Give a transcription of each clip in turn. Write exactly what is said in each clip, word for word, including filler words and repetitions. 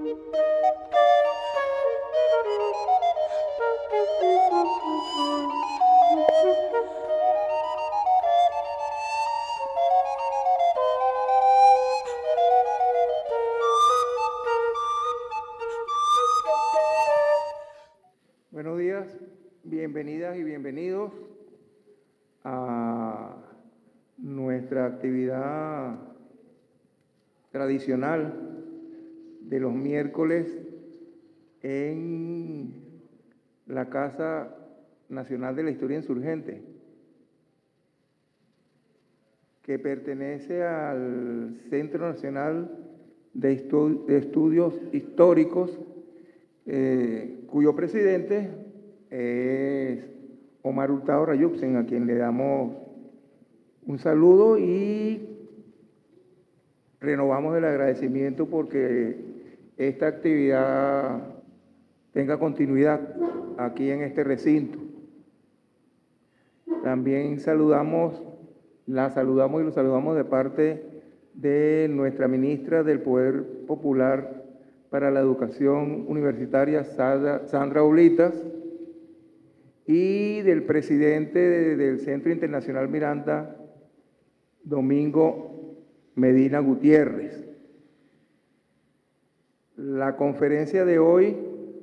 Buenos días, bienvenidas y bienvenidos a nuestra actividad tradicional de los miércoles en la Casa Nacional de la Historia Insurgente, que pertenece al Centro Nacional de, Estu- de Estudios Históricos, eh, cuyo presidente es Omar Hurtado Rayuxen, a quien le damos un saludo y renovamos el agradecimiento porque esta actividad tenga continuidad aquí en este recinto. También saludamos, la saludamos y lo saludamos de parte de nuestra ministra del Poder Popular para la Educación Universitaria, Sandra, Sandra Oblitas, y del presidente de, del Centro Internacional Miranda, Domingo Medina Gutiérrez. La conferencia de hoy,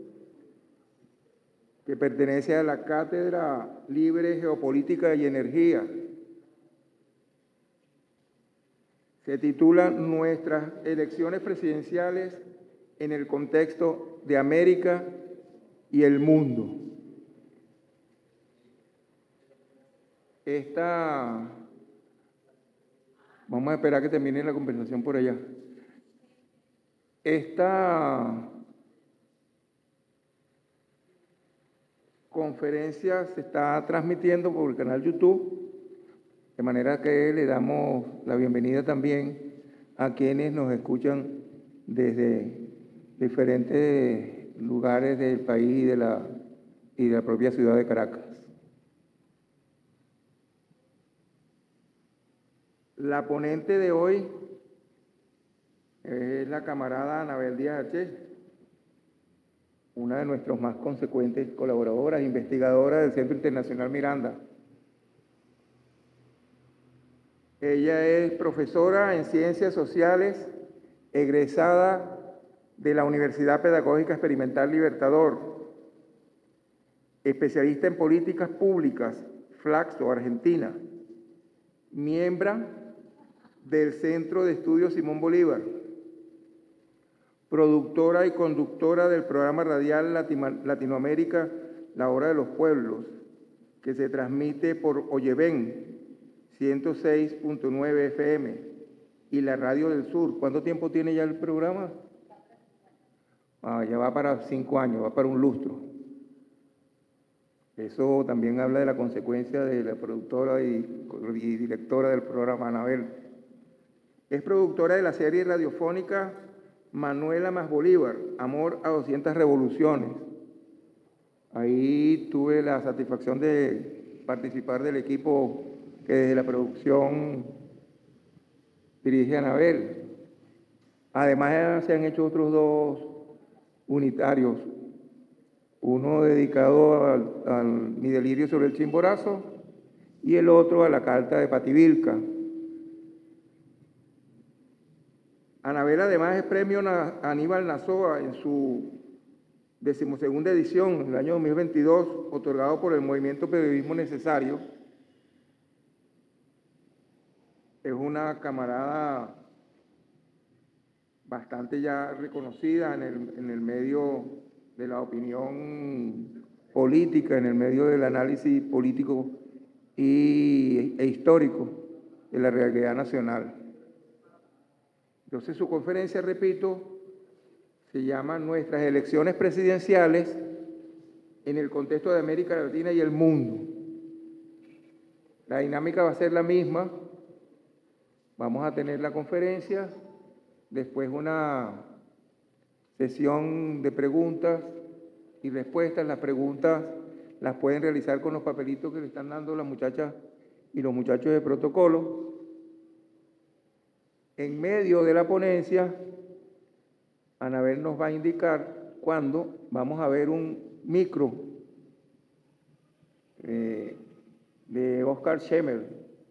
que pertenece a la Cátedra Libre Geopolítica y Energía, se titula Nuestras elecciones presidenciales en el contexto de América y el mundo. Esta, vamos a esperar que termine la conversación por allá. Esta conferencia se está transmitiendo por el canal YouTube, de manera que le damos la bienvenida también a quienes nos escuchan desde diferentes lugares del país y de la, y de la propia ciudad de Caracas. La ponente de hoy es la camarada Anabel Díaz H., una de nuestras más consecuentes colaboradoras, investigadoras del Centro Internacional Miranda. Ella es profesora en Ciencias Sociales, egresada de la Universidad Pedagógica Experimental Libertador, especialista en políticas públicas, Flaxo, Argentina, miembro del Centro de Estudios Simón Bolívar, productora y conductora del programa radial Latinoamérica, La Hora de los Pueblos, que se transmite por Oyeven ciento seis punto nueve F M y la Radio del Sur. ¿Cuánto tiempo tiene ya el programa? Ah, ya va para cinco años, va para un lustro. Eso también habla de la consecuencia de la productora y, y directora del programa, Anabel. Es productora de la serie radiofónica Manuela más Bolívar, Amor a doscientas revoluciones. Ahí tuve la satisfacción de participar del equipo que desde la producción dirige Anabel. Además se han hecho otros dos unitarios, uno dedicado al, al Mi delirio sobre el Chimborazo y el otro a la Carta de Pativilca. Anabel además es premio Aníbal Nazoa en su decimosegunda edición, en el año dos mil veintidós, otorgado por el Movimiento Periodismo Necesario. Es una camarada bastante ya reconocida en el, en el medio de la opinión política, en el medio del análisis político y, e histórico de la realidad nacional. Entonces su conferencia, repito, se llama Nuestras elecciones presidenciales en el contexto de América Latina y el mundo. La dinámica va a ser la misma. Vamos a tener la conferencia, después una sesión de preguntas y respuestas. Las preguntas las pueden realizar con los papelitos que le están dando las muchachas y los muchachos de protocolo. En medio de la ponencia Anabel nos va a indicar cuándo vamos a ver un micro eh, de Oscar Schemel.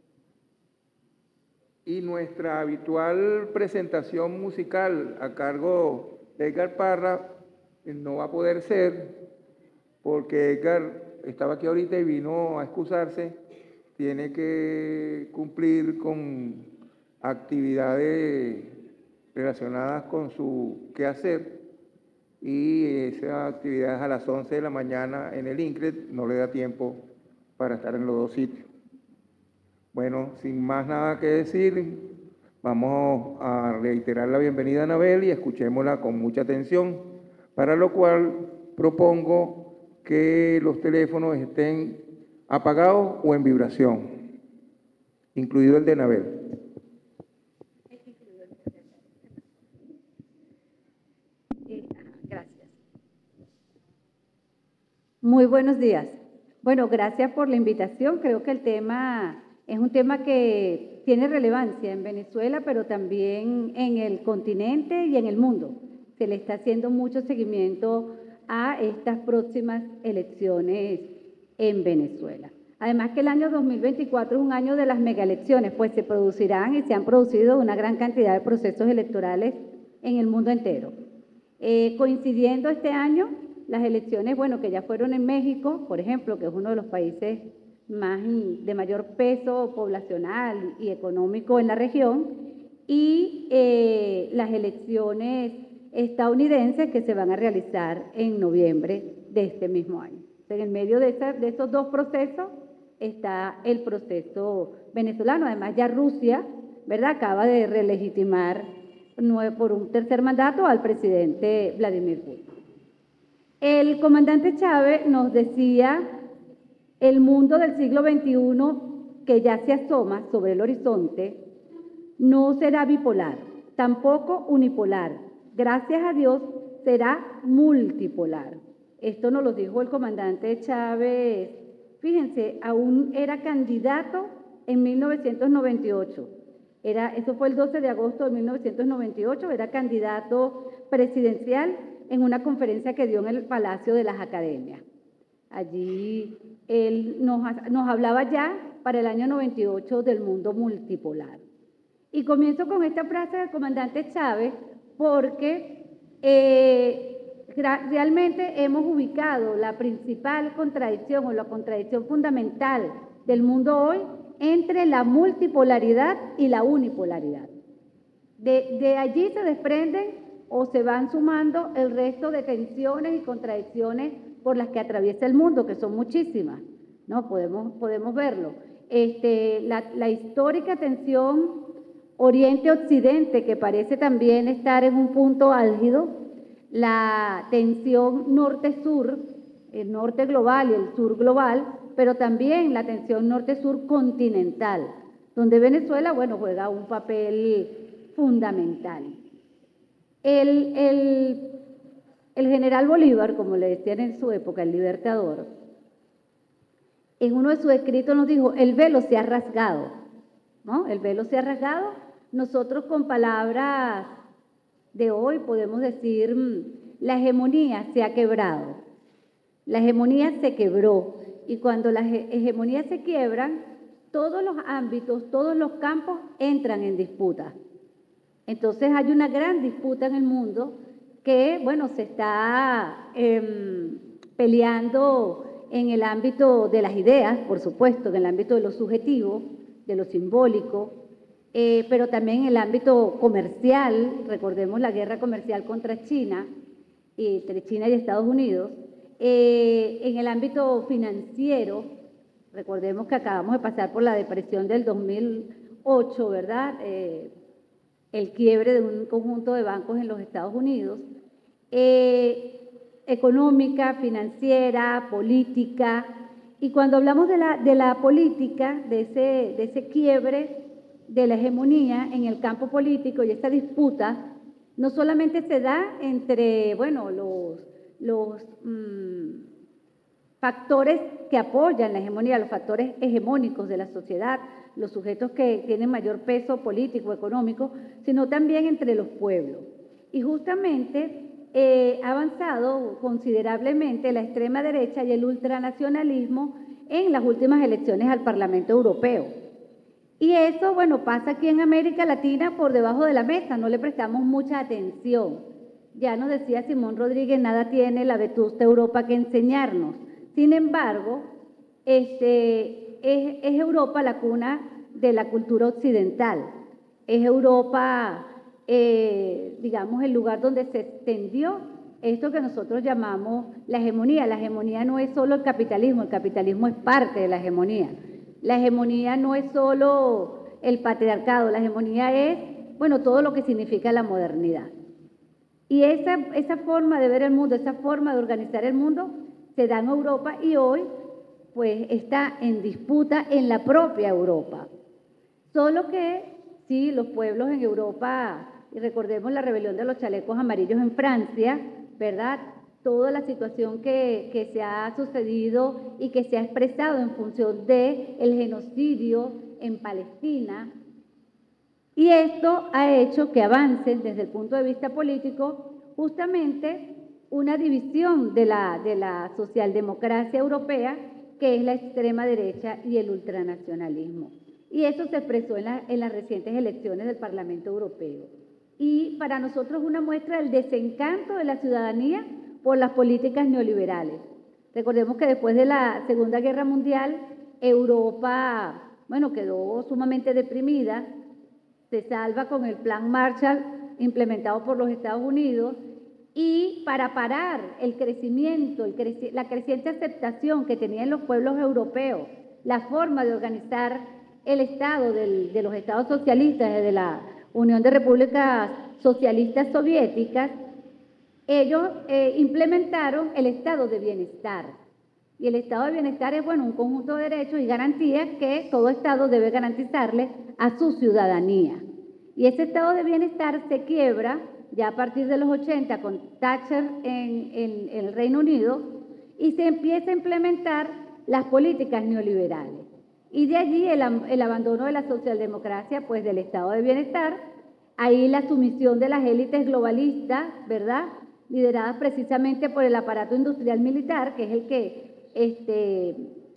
Y nuestra habitual presentación musical a cargo de Edgar Parra no va a poder ser porque Edgar estaba aquí ahorita y vino a excusarse, tiene que cumplir con actividades relacionadas con su quehacer y esas actividades a las once de la mañana en el INCRED no le da tiempo para estar en los dos sitios. Bueno, sin más nada que decir, vamos a reiterar la bienvenida a Anabel y escuchémosla con mucha atención, para lo cual propongo que los teléfonos estén apagados o en vibración, incluido el de Anabel. Gracias. Muy buenos días. Bueno, gracias por la invitación. Creo que el tema es un tema que tiene relevancia en Venezuela, pero también en el continente y en el mundo. Se le está haciendo mucho seguimiento a estas próximas elecciones en Venezuela. Además que el año dos mil veinticuatro es un año de las megaelecciones, pues se producirán y se han producido una gran cantidad de procesos electorales en el mundo entero. Eh, coincidiendo este año, las elecciones, bueno, que ya fueron en México, por ejemplo, que es uno de los países más de mayor peso poblacional y económico en la región, y eh, las elecciones estadounidenses que se van a realizar en noviembre de este mismo año. En el medio de, esa, de estos dos procesos está el proceso venezolano. Además, ya Rusia, ¿verdad?, acaba de relegitimar por un tercer mandato al presidente Vladimir Putin. El comandante Chávez nos decía: el mundo del siglo veintiuno que ya se asoma sobre el horizonte no será bipolar, tampoco unipolar. Gracias a Dios será multipolar. Esto nos lo dijo el comandante Chávez. Fíjense, aún era candidato en mil novecientos noventa y ocho. Era, eso fue el doce de agosto de mil novecientos noventa y ocho, era candidato presidencial en una conferencia que dio en el Palacio de las Academias. Allí él nos, nos hablaba ya para el año noventa y ocho del mundo multipolar. Y comienzo con esta frase del comandante Chávez porque eh, realmente hemos ubicado la principal contradicción o la contradicción fundamental del mundo hoy entre la multipolaridad y la unipolaridad. De, de allí se desprenden o se van sumando el resto de tensiones y contradicciones por las que atraviesa el mundo, que son muchísimas, ¿no? Podemos, podemos verlo. Este, la, la histórica tensión Oriente-Occidente, que parece también estar en un punto álgido, la tensión norte-sur, el norte global y el sur global, pero también la tensión norte-sur continental, donde Venezuela, bueno, juega un papel fundamental. El, el, el general Bolívar, como le decían en su época, el libertador, en uno de sus escritos nos dijo: el velo se ha rasgado, ¿no? El velo se ha rasgado. Nosotros con palabras de hoy podemos decir: la hegemonía se ha quebrado, la hegemonía se quebró, y cuando las hegemonías se quiebran, todos los ámbitos, todos los campos entran en disputa. Entonces hay una gran disputa en el mundo que, bueno, se está eh, peleando en el ámbito de las ideas, por supuesto, en el ámbito de lo subjetivo, de lo simbólico, eh, pero también en el ámbito comercial. Recordemos la guerra comercial contra China, entre China y Estados Unidos. Eh, en el ámbito financiero, recordemos que acabamos de pasar por la depresión del dos mil ocho, ¿verdad?, Eh, el quiebre de un conjunto de bancos en los Estados Unidos, eh, económica, financiera, política. Y cuando hablamos de la, de la política, de ese, de ese quiebre de la hegemonía en el campo político y esta disputa, no solamente se da entre, bueno, los, los mmm, factores que apoyan la hegemonía, los factores hegemónicos de la sociedad, los sujetos que tienen mayor peso político, económico, sino también entre los pueblos. Y justamente eh, ha avanzado considerablemente la extrema derecha y el ultranacionalismo en las últimas elecciones al Parlamento Europeo. Y eso, bueno, pasa aquí en América Latina por debajo de la mesa, no le prestamos mucha atención. Ya nos decía Simón Rodríguez, nada tiene la vetusta Europa que enseñarnos. Sin embargo, este, es, es Europa la cuna de la cultura occidental. Es Europa, eh, digamos, el lugar donde se extendió esto que nosotros llamamos la hegemonía. La hegemonía no es solo el capitalismo, el capitalismo es parte de la hegemonía. La hegemonía no es solo el patriarcado, la hegemonía es, bueno, todo lo que significa la modernidad. Y esa, esa forma de ver el mundo, esa forma de organizar el mundo, se da en Europa y hoy, pues, está en disputa en la propia Europa. Solo que, sí, los pueblos en Europa, y recordemos la rebelión de los chalecos amarillos en Francia, ¿verdad?, toda la situación que, que se ha sucedido y que se ha expresado en función del genocidio en Palestina. Y esto ha hecho que avancen desde el punto de vista político justamente una división de la, de la socialdemocracia europea, que es la extrema derecha y el ultranacionalismo. Y eso se expresó en, la, en las recientes elecciones del Parlamento Europeo. Y para nosotros es una muestra del desencanto de la ciudadanía por las políticas neoliberales. Recordemos que después de la Segunda Guerra Mundial, Europa, bueno, quedó sumamente deprimida, se salva con el Plan Marshall implementado por los Estados Unidos, y para parar el crecimiento, el creci la creciente aceptación que tenían los pueblos europeos, la forma de organizar el Estado del, de los Estados socialistas, desde la Unión de Repúblicas Socialistas Soviéticas, ellos eh, implementaron el estado de bienestar. Y el estado de bienestar es, bueno, un conjunto de derechos y garantías que todo estado debe garantizarle a su ciudadanía. Y ese estado de bienestar se quiebra ya a partir de los ochenta con Thatcher en, en, en el Reino Unido, y se empieza a implementar las políticas neoliberales. Y de allí el, el abandono de la socialdemocracia, pues del estado de bienestar, ahí la sumisión de las élites globalistas, ¿verdad?, lideradas precisamente por el aparato industrial militar, que es el que este,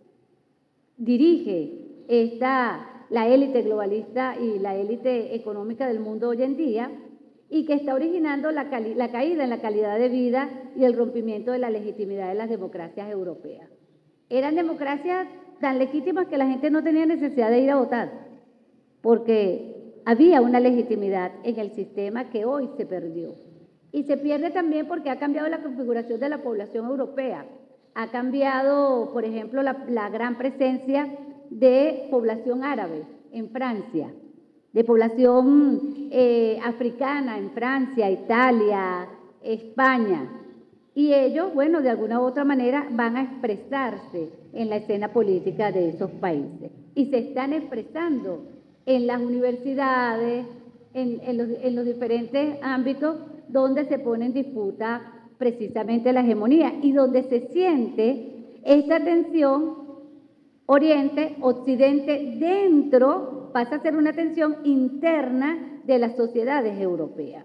dirige esta, la élite globalista y la élite económica del mundo hoy en día, y que está originando la, la caída en la calidad de vida y el rompimiento de la legitimidad de las democracias europeas. Eran democracias tan legítimas que la gente no tenía necesidad de ir a votar, porque había una legitimidad en el sistema que hoy se perdió. Y se pierde también porque ha cambiado la configuración de la población europea. Ha cambiado, por ejemplo, la, la gran presencia de población árabe en Francia, de población eh, africana en Francia, Italia, España. Y ellos, bueno, de alguna u otra manera van a expresarse en la escena política de esos países. Y se están expresando en las universidades, en, en, los, en los diferentes ámbitos donde se pone en disputa precisamente la hegemonía y donde se siente esta tensión Oriente-Occidente dentro, pasa a ser una tensión interna de las sociedades europeas.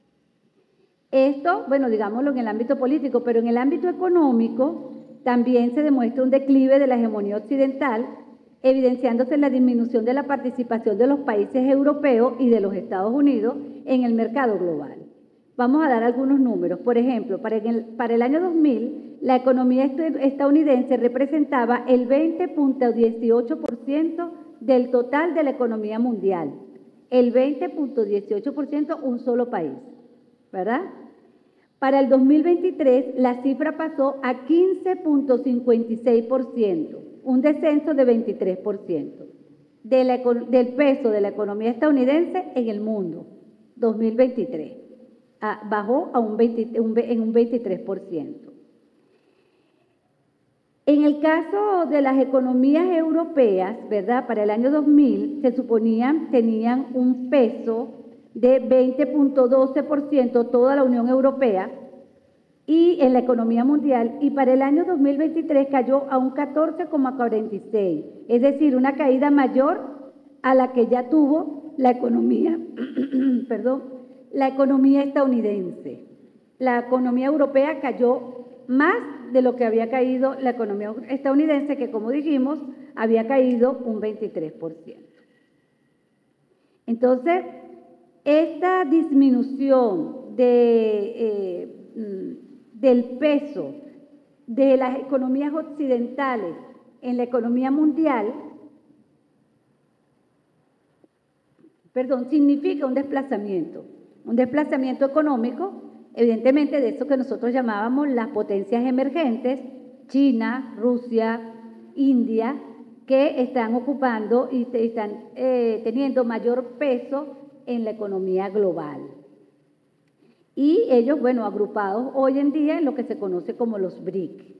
Esto, bueno, digámoslo en el ámbito político, pero en el ámbito económico también se demuestra un declive de la hegemonía occidental, evidenciándose la disminución de la participación de los países europeos y de los Estados Unidos en el mercado global. Vamos a dar algunos números. Por ejemplo, para el, para el año dos mil, la economía estadounidense representaba el veinte punto dieciocho por ciento del total de la economía mundial. El veinte punto dieciocho por ciento un solo país, ¿verdad? Para el dos mil veintitrés, la cifra pasó a quince punto cincuenta y seis por ciento, un descenso de veintitrés por ciento de la, del peso de la economía estadounidense en el mundo, dos mil veintitrés. Ah, bajó a un veinte, un, en un veintitrés por ciento. En el caso de las economías europeas, ¿verdad?, para el año dos mil se suponían, tenían un peso de veinte punto doce por ciento toda la Unión Europea y en la economía mundial, y para el año dos mil veintitrés cayó a un catorce coma cuarenta y seis, es decir, una caída mayor a la que ya tuvo la economía, perdón, la economía estadounidense. La economía europea cayó más de lo que había caído la economía estadounidense, que como dijimos, había caído un veintitrés por ciento. Entonces, esta disminución de, eh, del peso de las economías occidentales en la economía mundial, perdón, significa un desplazamiento, un desplazamiento económico, evidentemente de eso que nosotros llamábamos las potencias emergentes, China, Rusia, India, que están ocupando y están eh, teniendo mayor peso en la economía global. Y ellos, bueno, agrupados hoy en día en lo que se conoce como los B R I C.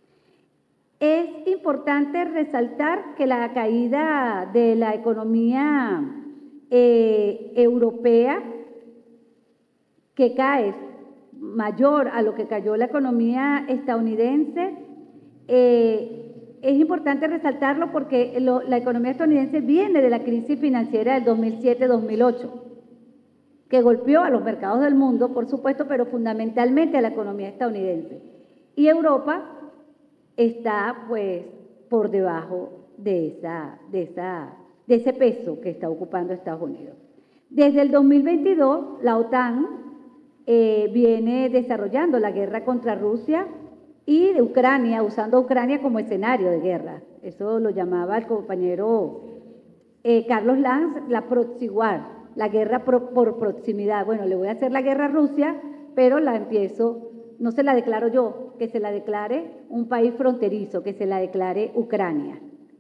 Es importante resaltar que la caída de la economía eh, europea, que cae mayor a lo que cayó la economía estadounidense, eh, es importante resaltarlo porque lo, la economía estadounidense viene de la crisis financiera del dos mil siete dos mil ocho, que golpeó a los mercados del mundo, por supuesto, pero fundamentalmente a la economía estadounidense. Y Europa está, pues, por debajo de, esa, de, esa, de ese peso que está ocupando Estados Unidos. Desde el dos mil veintidós, la OTAN eh, viene desarrollando la guerra contra Rusia y de Ucrania, usando a Ucrania como escenario de guerra. Eso lo llamaba el compañero eh, Carlos Lanz, la proxy war, la guerra pro, por proximidad. Bueno, le voy a hacer la guerra a Rusia, pero la empiezo, no se la declaro yo, que se la declare un país fronterizo, que se la declare Ucrania.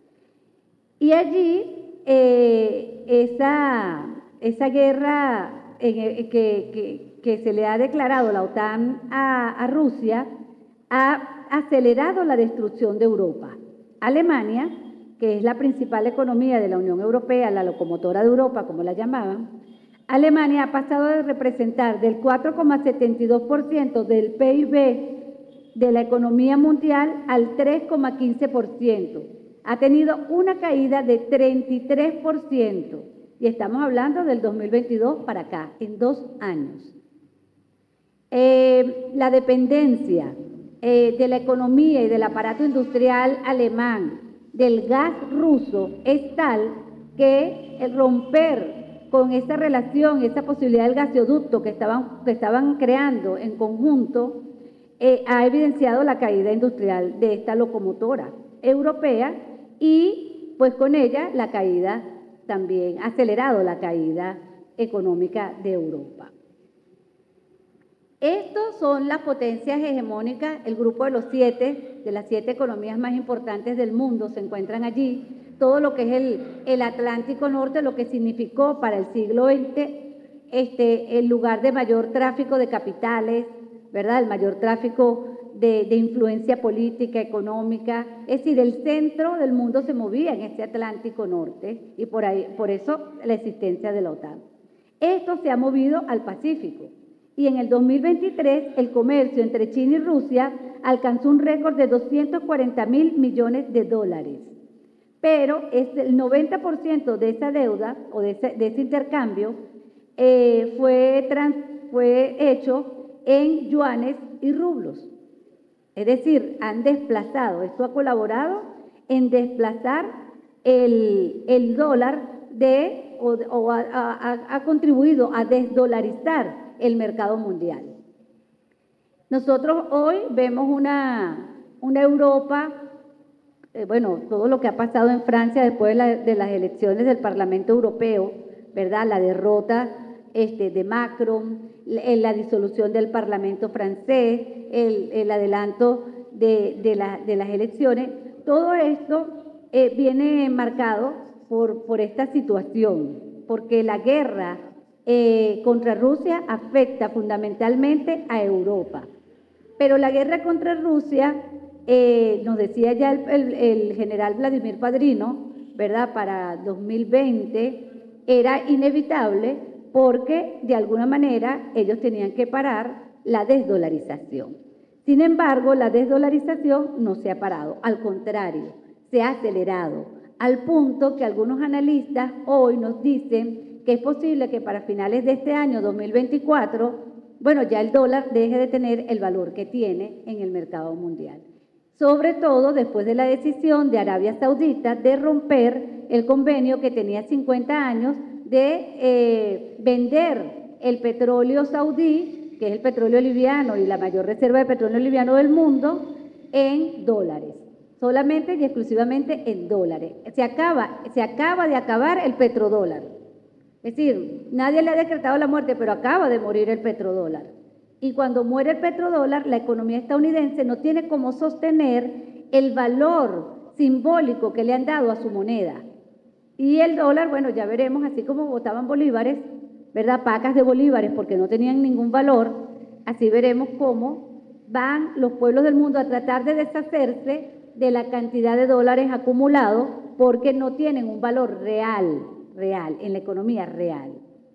Y allí, eh, esa, esa guerra eh, que, que, que se le ha declarado la OTAN a, a Rusia, ha acelerado la destrucción de Europa. Alemania, que es la principal economía de la Unión Europea, la locomotora de Europa, como la llamaban, Alemania ha pasado de representar del cuatro coma setenta y dos por ciento del P I B de la economía mundial al tres coma quince por ciento. Ha tenido una caída de treinta y tres por ciento. Y estamos hablando del dos mil veintidós para acá, en dos años. Eh, la dependencia Eh, de la economía y del aparato industrial alemán, del gas ruso, es tal que el romper con esta relación, esta posibilidad del gasoducto que estaban, que estaban creando en conjunto, eh, ha evidenciado la caída industrial de esta locomotora europea y pues con ella la caída también, ha acelerado la caída económica de Europa. Estos son las potencias hegemónicas, el grupo de los siete, de las siete economías más importantes del mundo se encuentran allí. Todo lo que es el, el Atlántico Norte, lo que significó para el siglo veinte este, el lugar de mayor tráfico de capitales, ¿verdad? El mayor tráfico de, de influencia política, económica. Es decir, el centro del mundo se movía en este Atlántico Norte y por, ahí, por eso la existencia de la OTAN. Esto se ha movido al Pacífico. Y en el dos mil veintitrés el comercio entre China y Rusia alcanzó un récord de doscientos cuarenta mil millones de dólares. Pero es el noventa por ciento de esa deuda o de ese, de ese intercambio eh, fue, trans, fue hecho en yuanes y rublos. Es decir, han desplazado, esto ha colaborado en desplazar el, el dólar de, o, o ha, ha, ha contribuido a desdolarizar el mercado mundial. Nosotros hoy vemos una, una Europa, eh, bueno, todo lo que ha pasado en Francia después de, la, de las elecciones del Parlamento Europeo, ¿verdad? La derrota este, de Macron, la, la disolución del Parlamento francés, el, el adelanto de, de, la, de las elecciones, todo esto eh, viene marcado por, por esta situación, porque la guerra Eh, contra Rusia afecta fundamentalmente a Europa. Pero la guerra contra Rusia, eh, nos decía ya el, el, el general Vladimir Padrino, ¿verdad? Para dos mil veinte era inevitable porque de alguna manera ellos tenían que parar la desdolarización. Sin embargo, la desdolarización no se ha parado, al contrario, se ha acelerado, al punto que algunos analistas hoy nos dicen que es posible que para finales de este año, dos mil veinticuatro, bueno, ya el dólar deje de tener el valor que tiene en el mercado mundial. Sobre todo después de la decisión de Arabia Saudita de romper el convenio que tenía cincuenta años de eh, vender el petróleo saudí, que es el petróleo liviano y la mayor reserva de petróleo liviano del mundo, en dólares, solamente y exclusivamente en dólares. Se acaba, se acaba de acabar el petrodólar. Es decir, nadie le ha decretado la muerte, pero acaba de morir el petrodólar. Y cuando muere el petrodólar, la economía estadounidense no tiene cómo sostener el valor simbólico que le han dado a su moneda. Y el dólar, bueno, ya veremos, así como votaban bolívares, ¿verdad? Pacas de bolívares porque no tenían ningún valor, así veremos cómo van los pueblos del mundo a tratar de deshacerse de la cantidad de dólares acumulados porque no tienen un valor real, real, en la economía real.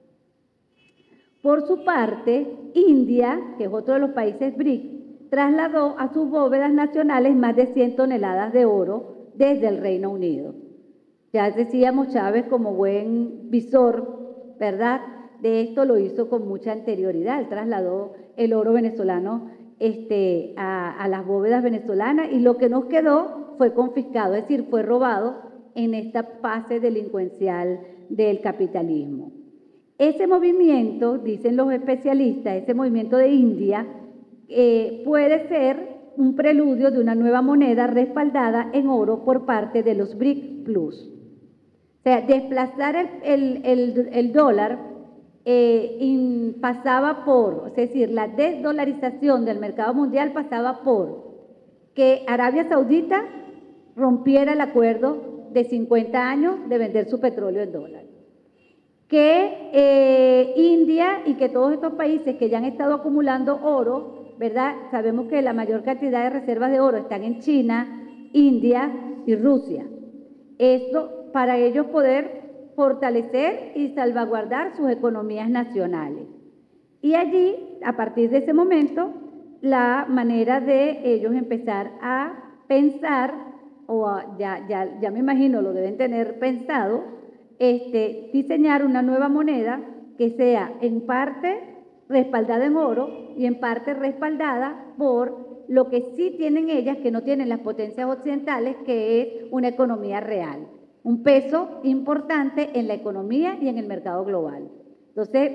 Por su parte, India, que es otro de los países B R I C, trasladó a sus bóvedas nacionales más de cien toneladas de oro desde el Reino Unido. Ya decíamos, Chávez, como buen visor, ¿verdad?, de esto lo hizo con mucha anterioridad. Él trasladó el oro venezolano este, a, a las bóvedas venezolanas y lo que nos quedó fue confiscado, es decir, fue robado en esta fase delincuencial del capitalismo. Ese movimiento, dicen los especialistas, ese movimiento de India, eh, puede ser un preludio de una nueva moneda respaldada en oro por parte de los B R I C Plus. O sea, desplazar el, el, el, el dólar eh, in, pasaba por, es decir, la desdolarización del mercado mundial pasaba por que Arabia Saudita rompiera el acuerdo de cincuenta años de vender su petróleo en dólares. Que eh, India y que todos estos países que ya han estado acumulando oro, ¿verdad? Sabemos que la mayor cantidad de reservas de oro están en China, India y Rusia. Esto para ellos poder fortalecer y salvaguardar sus economías nacionales. Y allí, a partir de ese momento, la manera de ellos empezar a pensar, o a, ya, ya, ya me imagino lo deben tener pensado, Este, diseñar una nueva moneda que sea en parte respaldada en oro y en parte respaldada por lo que sí tienen ellas, que no tienen las potencias occidentales, que es una economía real, un peso importante en la economía y en el mercado global. Entonces,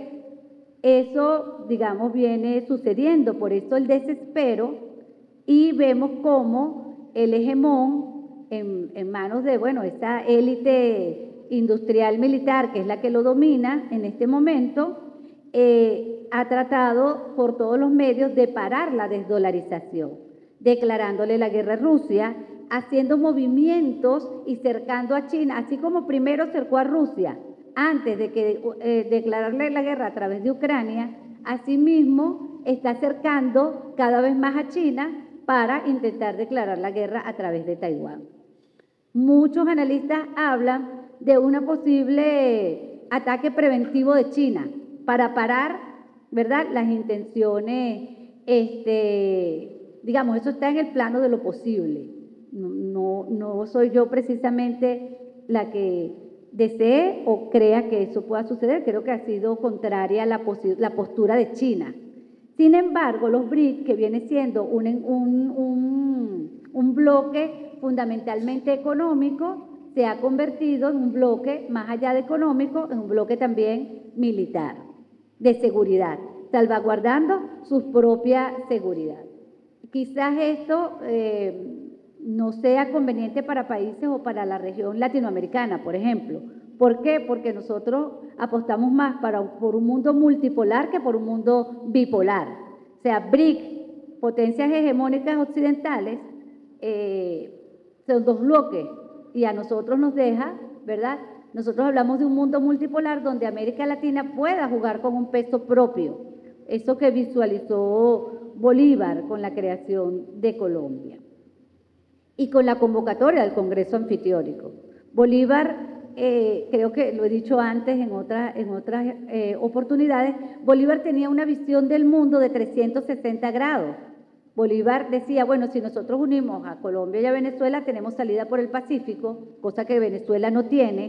eso, digamos, viene sucediendo, por eso el desespero, y vemos cómo el hegemón en, en manos de, bueno, esta élite industrial militar, que es la que lo domina en este momento, eh, ha tratado por todos los medios de parar la desdolarización, declarándole la guerra a Rusia, haciendo movimientos y cercando a China, así como primero cercó a Rusia antes de que eh, declararle la guerra a través de Ucrania, asimismo está cercando cada vez más a China para intentar declarar la guerra a través de Taiwán. Muchos analistas hablan de un posible ataque preventivo de China para parar, ¿verdad?, las intenciones, este, digamos, eso está en el plano de lo posible. No, no, no soy yo precisamente la que desee o crea que eso pueda suceder, creo que ha sido contraria a la, la postura de China. Sin embargo, los B R I C, que viene siendo un, un, un, un bloque fundamentalmente económico, se ha convertido en un bloque, más allá de económico, en un bloque también militar, de seguridad, salvaguardando su propia seguridad. Quizás esto eh, no sea conveniente para países o para la región latinoamericana, por ejemplo. ¿Por qué? Porque nosotros apostamos más para, por un mundo multipolar que por un mundo bipolar. O sea, B R I C, potencias hegemónicas occidentales, eh, son dos bloques, y a nosotros nos deja, ¿verdad? Nosotros hablamos de un mundo multipolar donde América Latina pueda jugar con un peso propio, eso que visualizó Bolívar con la creación de Colombia y con la convocatoria del Congreso Anfitriónico. Bolívar, eh, creo que lo he dicho antes en, otra, en otras eh, oportunidades, Bolívar tenía una visión del mundo de trescientos sesenta grados. Bolívar decía, bueno, si nosotros unimos a Colombia y a Venezuela, tenemos salida por el Pacífico, cosa que Venezuela no tiene,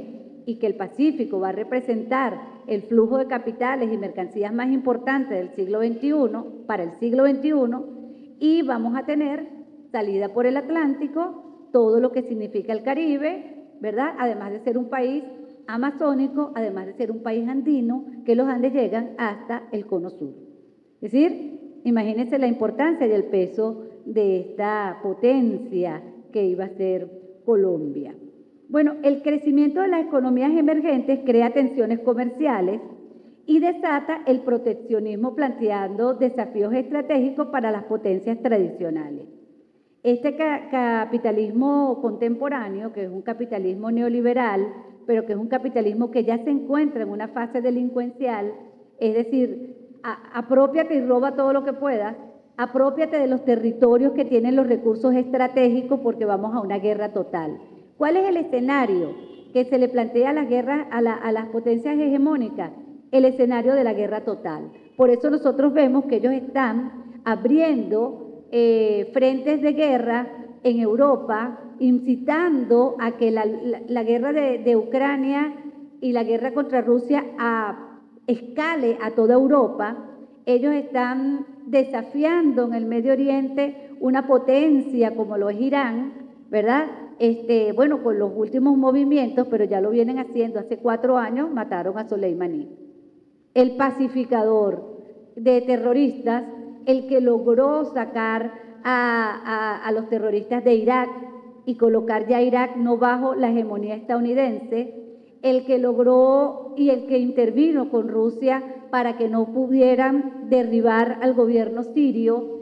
y que el Pacífico va a representar el flujo de capitales y mercancías más importante del siglo veintiuno, para el siglo veintiuno, y vamos a tener salida por el Atlántico, todo lo que significa el Caribe, ¿verdad? Además de ser un país amazónico, además de ser un país andino, que los Andes llegan hasta el cono sur. Es decir, imagínense la importancia y el peso de esta potencia que iba a ser Colombia. Bueno, el crecimiento de las economías emergentes crea tensiones comerciales y desata el proteccionismo, planteando desafíos estratégicos para las potencias tradicionales. Este ca capitalismo contemporáneo, que es un capitalismo neoliberal, pero que es un capitalismo que ya se encuentra en una fase delincuencial, es decir, a, apropiate y roba todo lo que puedas, apropiate de los territorios que tienen los recursos estratégicos porque vamos a una guerra total. ¿Cuál es el escenario que se le plantea a las guerras, a, la, a las potencias hegemónicas? El escenario de la guerra total. Por eso nosotros vemos que ellos están abriendo eh, frentes de guerra en Europa, incitando a que la, la, la guerra de, de Ucrania y la guerra contra Rusia a, escale a toda Europa. Ellos están desafiando en el Medio Oriente una potencia como lo es Irán, ¿verdad? Este, bueno, con los últimos movimientos, pero ya lo vienen haciendo. Hace cuatro años mataron a Soleimani. El pacificador de terroristas, el que logró sacar a, a, a los terroristas de Irak y colocar ya a Irak no bajo la hegemonía estadounidense, el que logró y el que intervino con Rusia para que no pudieran derribar al gobierno sirio,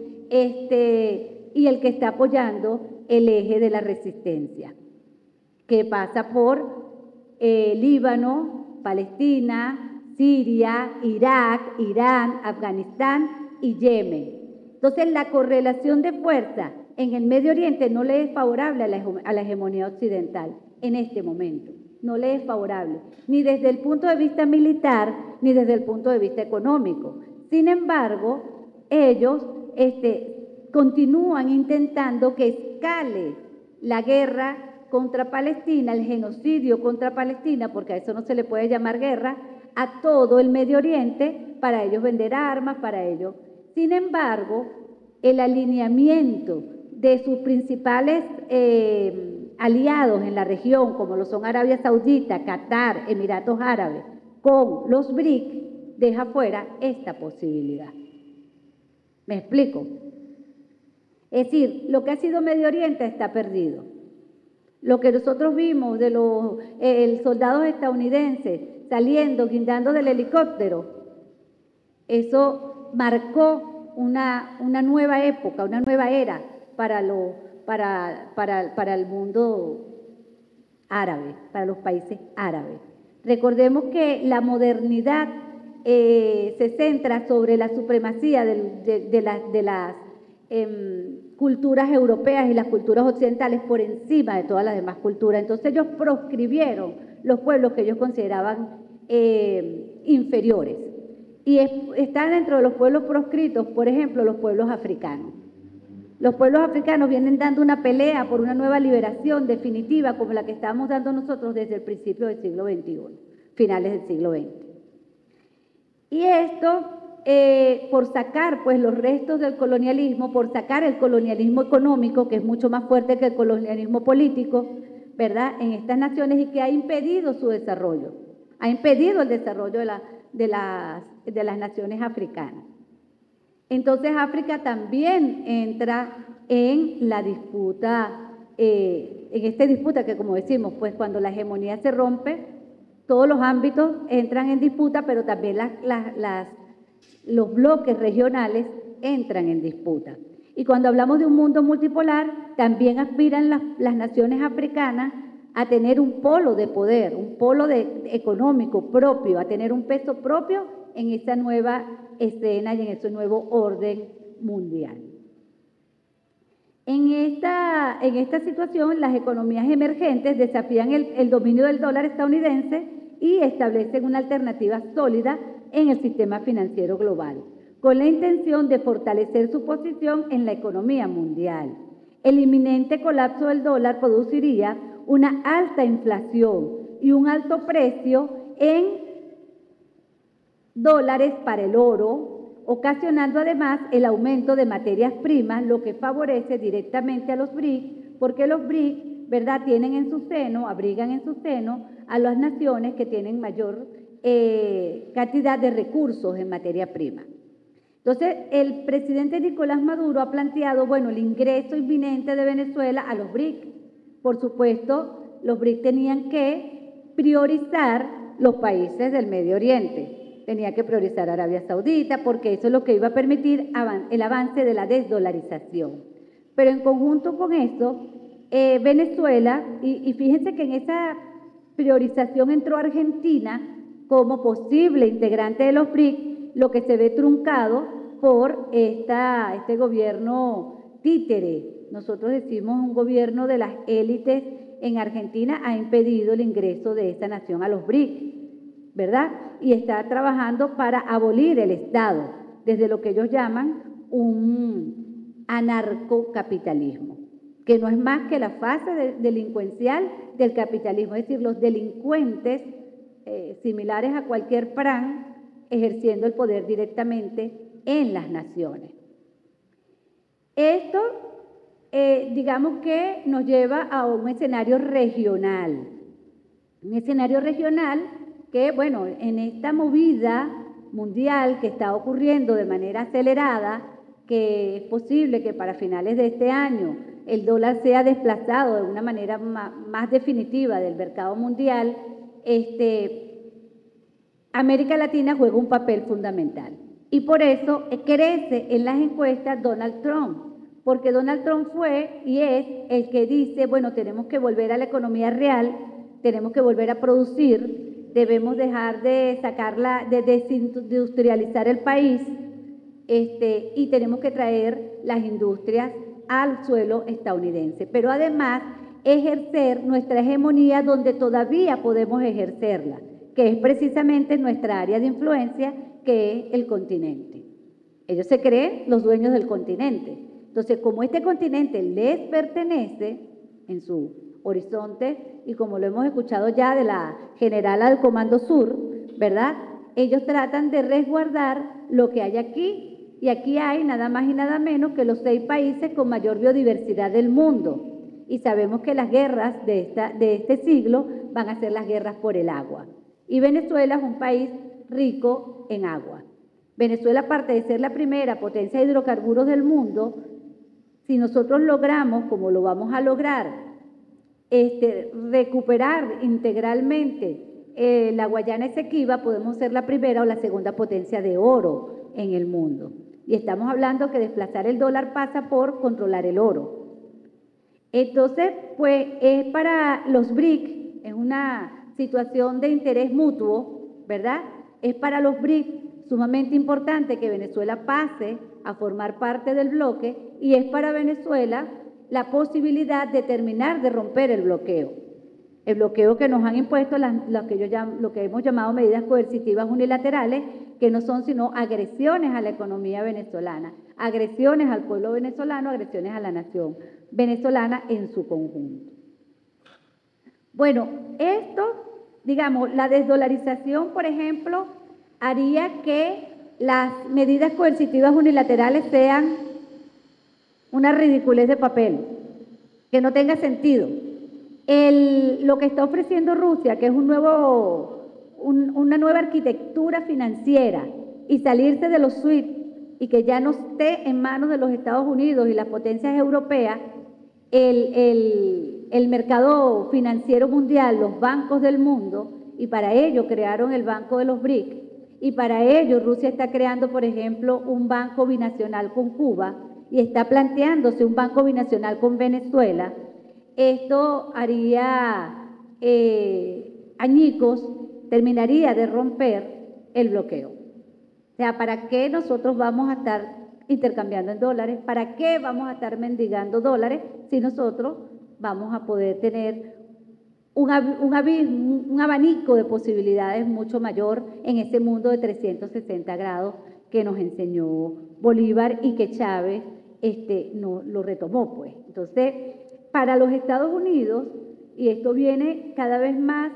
este, y el que está apoyando el eje de la resistencia, que pasa por eh, Líbano, Palestina, Siria, Irak, Irán, Afganistán y Yemen. Entonces, la correlación de fuerza en el Medio Oriente no le es favorable a la, a la hegemonía occidental en este momento. No le es favorable, ni desde el punto de vista militar, ni desde el punto de vista económico. Sin embargo, ellos este, continúan intentando que escale la guerra contra Palestina, el genocidio contra Palestina, porque a eso no se le puede llamar guerra, a todo el Medio Oriente, para ellos vender armas, para ellos. Sin embargo, el alineamiento de sus principales eh, aliados en la región, como lo son Arabia Saudita, Qatar, Emiratos Árabes, con los B R I C, deja fuera esta posibilidad. ¿Me explico? Es decir, lo que ha sido Medio Oriente está perdido. Lo que nosotros vimos de los eh, soldados estadounidenses saliendo, guindando del helicóptero, eso marcó una, una nueva época, una nueva era para, lo, para, para, para el mundo árabe, para los países árabes. Recordemos que la modernidad eh, se centra sobre la supremacía de, de, de, la, de las eh, culturas europeas y las culturas occidentales por encima de todas las demás culturas. Entonces ellos proscribieron los pueblos que ellos consideraban eh, inferiores. Y es, están dentro de los pueblos proscritos, por ejemplo, los pueblos africanos. Los pueblos africanos vienen dando una pelea por una nueva liberación definitiva como la que estamos dando nosotros desde el principio del siglo veintiuno, finales del siglo veinte. Y esto, eh, por sacar pues, los restos del colonialismo, por sacar el colonialismo económico, que es mucho más fuerte que el colonialismo político, ¿verdad?, en estas naciones y que ha impedido su desarrollo, ha impedido el desarrollo de, la, de, las, de las naciones africanas. Entonces, África también entra en la disputa, eh, en esta disputa que, como decimos, pues cuando la hegemonía se rompe, todos los ámbitos entran en disputa, pero también las, las, las, los bloques regionales entran en disputa. Y cuando hablamos de un mundo multipolar, también aspiran las, las naciones africanas a tener un polo de poder, un polo de, económico propio, a tener un peso propio en esta nueva escena y en este nuevo orden mundial. En esta, en esta situación, las economías emergentes desafían el, el dominio del dólar estadounidense y establecen una alternativa sólida en el sistema financiero global, con la intención de fortalecer su posición en la economía mundial. El inminente colapso del dólar produciría una alta inflación y un alto precio en dólares para el oro, ocasionando además el aumento de materias primas, lo que favorece directamente a los B R I C, porque los B R I C, ¿verdad?, tienen en su seno, abrigan en su seno a las naciones que tienen mayor eh, cantidad de recursos en materia prima. Entonces, el presidente Nicolás Maduro ha planteado, bueno, el ingreso inminente de Venezuela a los B R I C. Por supuesto, los B R I C tenían que priorizar los países del Medio Oriente. Tenía que priorizar Arabia Saudita, porque eso es lo que iba a permitir avan- el avance de la desdolarización. Pero en conjunto con eso, eh, Venezuela, y, y fíjense que en esa priorización entró Argentina como posible integrante de los B R I C, lo que se ve truncado por esta, este gobierno títere. Nosotros decimos un gobierno de las élites en Argentina ha impedido el ingreso de esta nación a los B R I C, ¿verdad? Y está trabajando para abolir el Estado, desde lo que ellos llaman un anarcocapitalismo, que no es más que la fase de, delincuencial del capitalismo, es decir, los delincuentes eh, similares a cualquier P R A N, ejerciendo el poder directamente en las naciones. Esto, eh, digamos que nos lleva a un escenario regional, un escenario regional que, bueno, en esta movida mundial que está ocurriendo de manera acelerada, que es posible que para finales de este año el dólar sea desplazado de una manera más, más definitiva del mercado mundial, este, América Latina juega un papel fundamental. Y por eso crece en las encuestas Donald Trump, porque Donald Trump fue y es el que dice, bueno, tenemos que volver a la economía real, tenemos que volver a producir, debemos dejar de sacarla, de desindustrializar el país, este, y tenemos que traer las industrias al suelo estadounidense. Pero además, ejercer nuestra hegemonía donde todavía podemos ejercerla, que es precisamente nuestra área de influencia, que es el continente. Ellos se creen los dueños del continente. Entonces, como este continente les pertenece en su horizonte, y como lo hemos escuchado ya de la general del Comando Sur, ¿verdad?, ellos tratan de resguardar lo que hay aquí, y aquí hay nada más y nada menos que los seis países con mayor biodiversidad del mundo. Y sabemos que las guerras de, esta, de este siglo van a ser las guerras por el agua. Y Venezuela es un país rico en agua. Venezuela, aparte de ser la primera potencia de hidrocarburos del mundo, si nosotros logramos, como lo vamos a lograr, este, recuperar integralmente eh, la Guayana Esequiba, podemos ser la primera o la segunda potencia de oro en el mundo. Y estamos hablando que desplazar el dólar pasa por controlar el oro. Entonces, pues es para los B R I C, es una situación de interés mutuo, ¿verdad? Es para los B R I C sumamente importante que Venezuela pase a formar parte del bloque, y es para Venezuela la posibilidad de terminar de romper el bloqueo. El bloqueo que nos han impuesto las, lo, que yo llamo, lo que hemos llamado medidas coercitivas unilaterales, que no son sino agresiones a la economía venezolana, agresiones al pueblo venezolano, agresiones a la nación venezolana en su conjunto. Bueno, esto, digamos, la desdolarización, por ejemplo, haría que las medidas coercitivas unilaterales sean una ridiculez de papel, que no tenga sentido. El, lo que está ofreciendo Rusia, que es un nuevo, un, una nueva arquitectura financiera, y salirse de los SWIFT, y que ya no esté en manos de los Estados Unidos y las potencias europeas, el, el, el mercado financiero mundial, los bancos del mundo, y para ello crearon el Banco de los B R I C, y para ello Rusia está creando, por ejemplo, un banco binacional con Cuba, y está planteándose un banco binacional con Venezuela. Esto haría eh, añicos, terminaría de romper el bloqueo. O sea, ¿para qué nosotros vamos a estar intercambiando en dólares? ¿Para qué vamos a estar mendigando dólares si nosotros vamos a poder tener un, un, un abanico de posibilidades mucho mayor en ese mundo de trescientos sesenta grados que nos enseñó Bolívar y que Chávez este, no, lo retomó, pues? Entonces, para los Estados Unidos, y esto viene cada vez más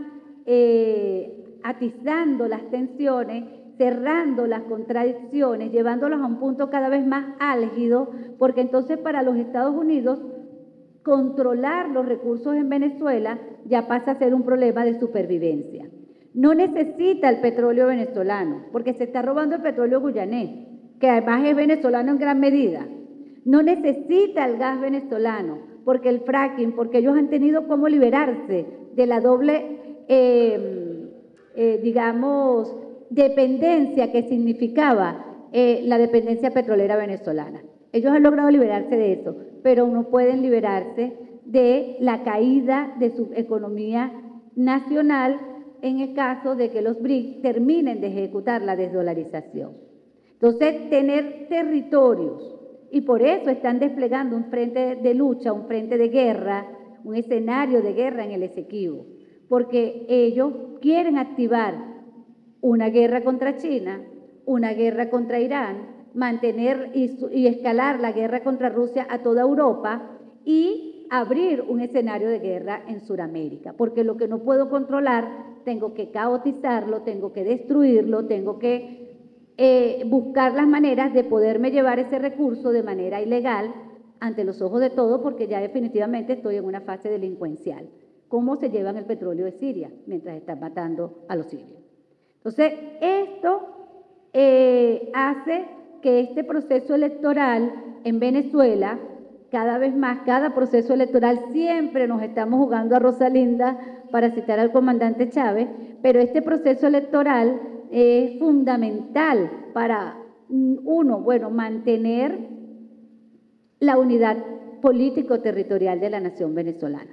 eh, atizando las tensiones, cerrando las contradicciones, llevándolas a un punto cada vez más álgido, porque entonces para los Estados Unidos controlar los recursos en Venezuela ya pasa a ser un problema de supervivencia. No necesita el petróleo venezolano, porque se está robando el petróleo guyanés, que además es venezolano en gran medida. No necesita el gas venezolano, porque el fracking, porque ellos han tenido cómo liberarse de la doble, eh, eh, digamos, dependencia que significaba eh, la dependencia petrolera venezolana. Ellos han logrado liberarse de eso, pero no pueden liberarse de la caída de su economía nacional en el caso de que los B R I C S terminen de ejecutar la desdolarización. Entonces, tener territorios, y por eso están desplegando un frente de lucha, un frente de guerra, un escenario de guerra en el Esequibo, porque ellos quieren activar una guerra contra China, una guerra contra Irán, mantener y, y escalar la guerra contra Rusia a toda Europa y abrir un escenario de guerra en Sudamérica, porque lo que no puedo controlar, tengo que caotizarlo, tengo que destruirlo, tengo que eh, buscar las maneras de poderme llevar ese recurso de manera ilegal ante los ojos de todos, porque ya definitivamente estoy en una fase delincuencial. ¿Cómo se llevan el petróleo de Siria mientras están matando a los sirios? Entonces, esto eh, hace que este proceso electoral en Venezuela, cada vez más, cada proceso electoral, siempre nos estamos jugando a Rosalinda, para citar al comandante Chávez, pero este proceso electoral es fundamental para, uno, bueno, mantener la unidad político-territorial de la nación venezolana.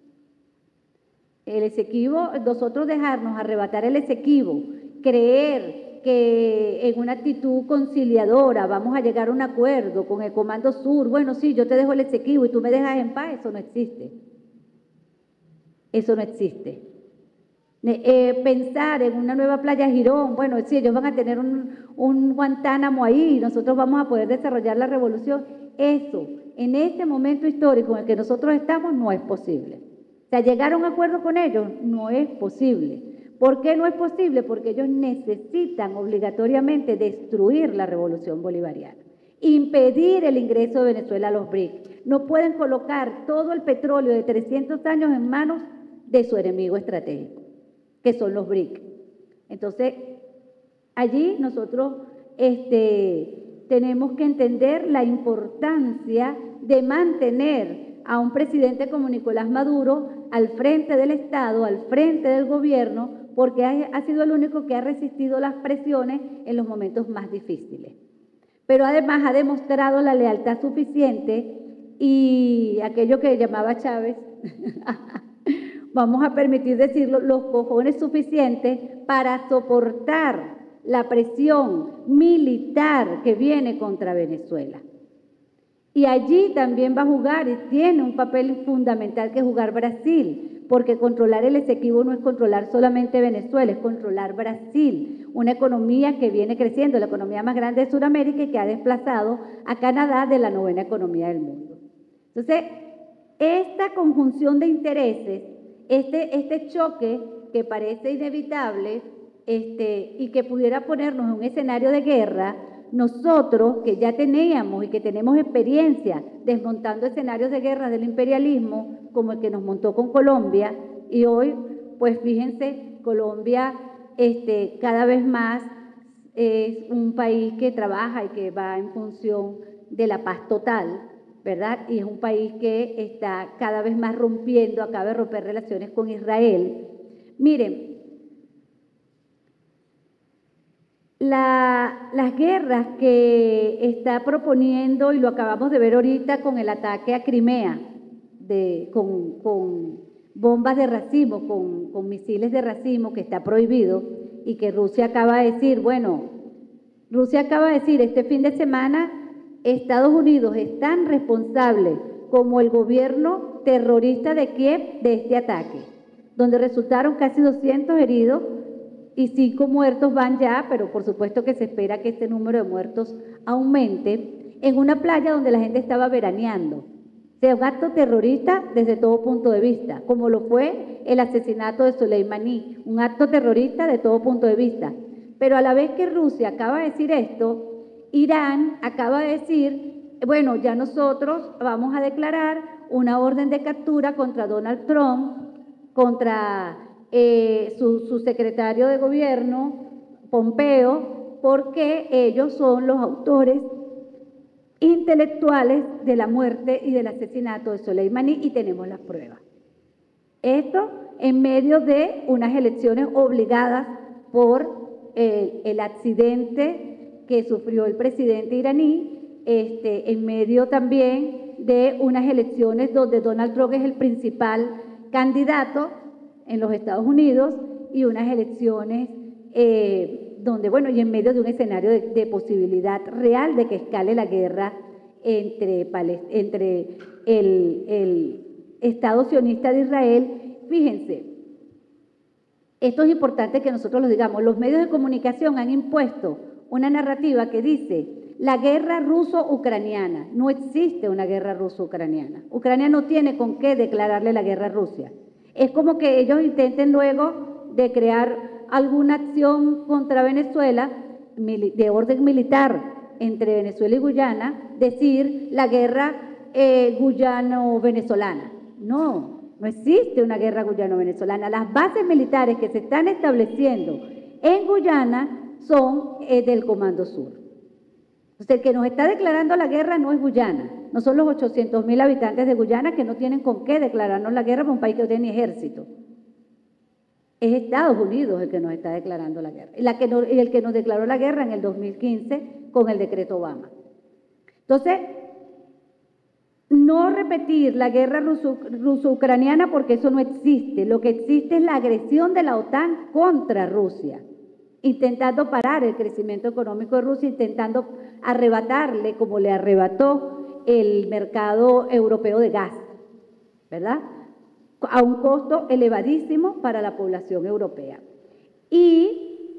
El Esequibo, nosotros dejarnos arrebatar el Esequibo, creer que en una actitud conciliadora vamos a llegar a un acuerdo con el Comando Sur, bueno, sí, yo te dejo el Esequibo y tú me dejas en paz, eso no existe. Eso no existe. Eh, pensar en una nueva playa Girón, bueno, sí, ellos van a tener un, un Guantánamo ahí y nosotros vamos a poder desarrollar la revolución. Eso, en este momento histórico en el que nosotros estamos, no es posible. O sea, llegar a un acuerdo con ellos no es posible. ¿Por qué no es posible? Porque ellos necesitan obligatoriamente destruir la revolución bolivariana, impedir el ingreso de Venezuela a los B R I C S. No pueden colocar todo el petróleo de trescientos años en manos de su enemigo estratégico, que son los B R I C S. Entonces, allí nosotros este, tenemos que entender la importancia de mantener a un presidente como Nicolás Maduro al frente del Estado, al frente del gobierno, porque ha, ha sido el único que ha resistido las presiones en los momentos más difíciles. Pero además ha demostrado la lealtad suficiente y aquello que llamaba Chávez, vamos a permitir decirlo, los cojones suficientes para soportar la presión militar que viene contra Venezuela. Y allí también va a jugar y tiene un papel fundamental que jugar Brasil, porque controlar el Esequibo no es controlar solamente Venezuela, es controlar Brasil, una economía que viene creciendo, la economía más grande de Sudamérica y que ha desplazado a Canadá de la novena economía del mundo. Entonces, esta conjunción de intereses, este, este choque que parece inevitable este, y que pudiera ponernos en un escenario de guerra, nosotros que ya teníamos y que tenemos experiencia desmontando escenarios de guerra del imperialismo, como el que nos montó con Colombia, y hoy, pues fíjense, Colombia este, cada vez más es un país que trabaja y que va en función de la paz total, ¿verdad? Y es un país que está cada vez más rompiendo, acaba de romper relaciones con Israel. Miren, La, las guerras que está proponiendo, y lo acabamos de ver ahorita con el ataque a Crimea, de, con, con bombas de racimo, con, con misiles de racimo, que está prohibido, y que Rusia acaba de decir, bueno, Rusia acaba de decir, este fin de semana Estados Unidos es tan responsable como el gobierno terrorista de Kiev de este ataque, donde resultaron casi doscientos heridos, y cinco muertos van ya, pero por supuesto que se espera que este número de muertos aumente, en una playa donde la gente estaba veraneando. sea un acto terrorista desde todo punto de vista, como lo fue el asesinato de Soleimani, un acto terrorista de todo punto de vista. Pero a la vez que Rusia acaba de decir esto, Irán acaba de decir, bueno, ya nosotros vamos a declarar una orden de captura contra Donald Trump, contra eh, su, su secretario de gobierno, Pompeo, porque ellos son los autores intelectuales de la muerte y del asesinato de Soleimani y tenemos las pruebas. Esto en medio de unas elecciones obligadas por eh, el accidente que sufrió el presidente iraní, este, en medio también de unas elecciones donde Donald Trump es el principal candidato en los Estados Unidos y unas elecciones eh, donde, bueno, y en medio de un escenario de, de posibilidad real de que escale la guerra entre, entre el, el Estado sionista de Israel. Fíjense, esto es importante que nosotros lo digamos, los medios de comunicación han impuesto una narrativa que dice la guerra ruso-ucraniana. No existe una guerra ruso-ucraniana. Ucrania no tiene con qué declararle la guerra a Rusia. Es como que ellos intenten luego de crear alguna acción contra Venezuela de orden militar entre Venezuela y Guyana, decir la guerra eh, guyano-venezolana. No, no existe una guerra guyano-venezolana. Las bases militares que se están estableciendo en Guyana son eh, del Comando Sur. Entonces, el que nos está declarando la guerra no es Guyana, no son los ochocientos mil habitantes de Guyana que no tienen con qué declararnos la guerra para un país que no tiene ni ejército. Es Estados Unidos el que nos está declarando la guerra, y, la que no, y el que nos declaró la guerra en el dos mil quince con el decreto Obama. Entonces, no repetir la guerra ruso-ucraniana porque eso no existe. Lo que existe es la agresión de la OTAN contra Rusia, intentando parar el crecimiento económico de Rusia, intentando arrebatarle, como le arrebató el mercado europeo de gas, ¿verdad?, a un costo elevadísimo para la población europea. Y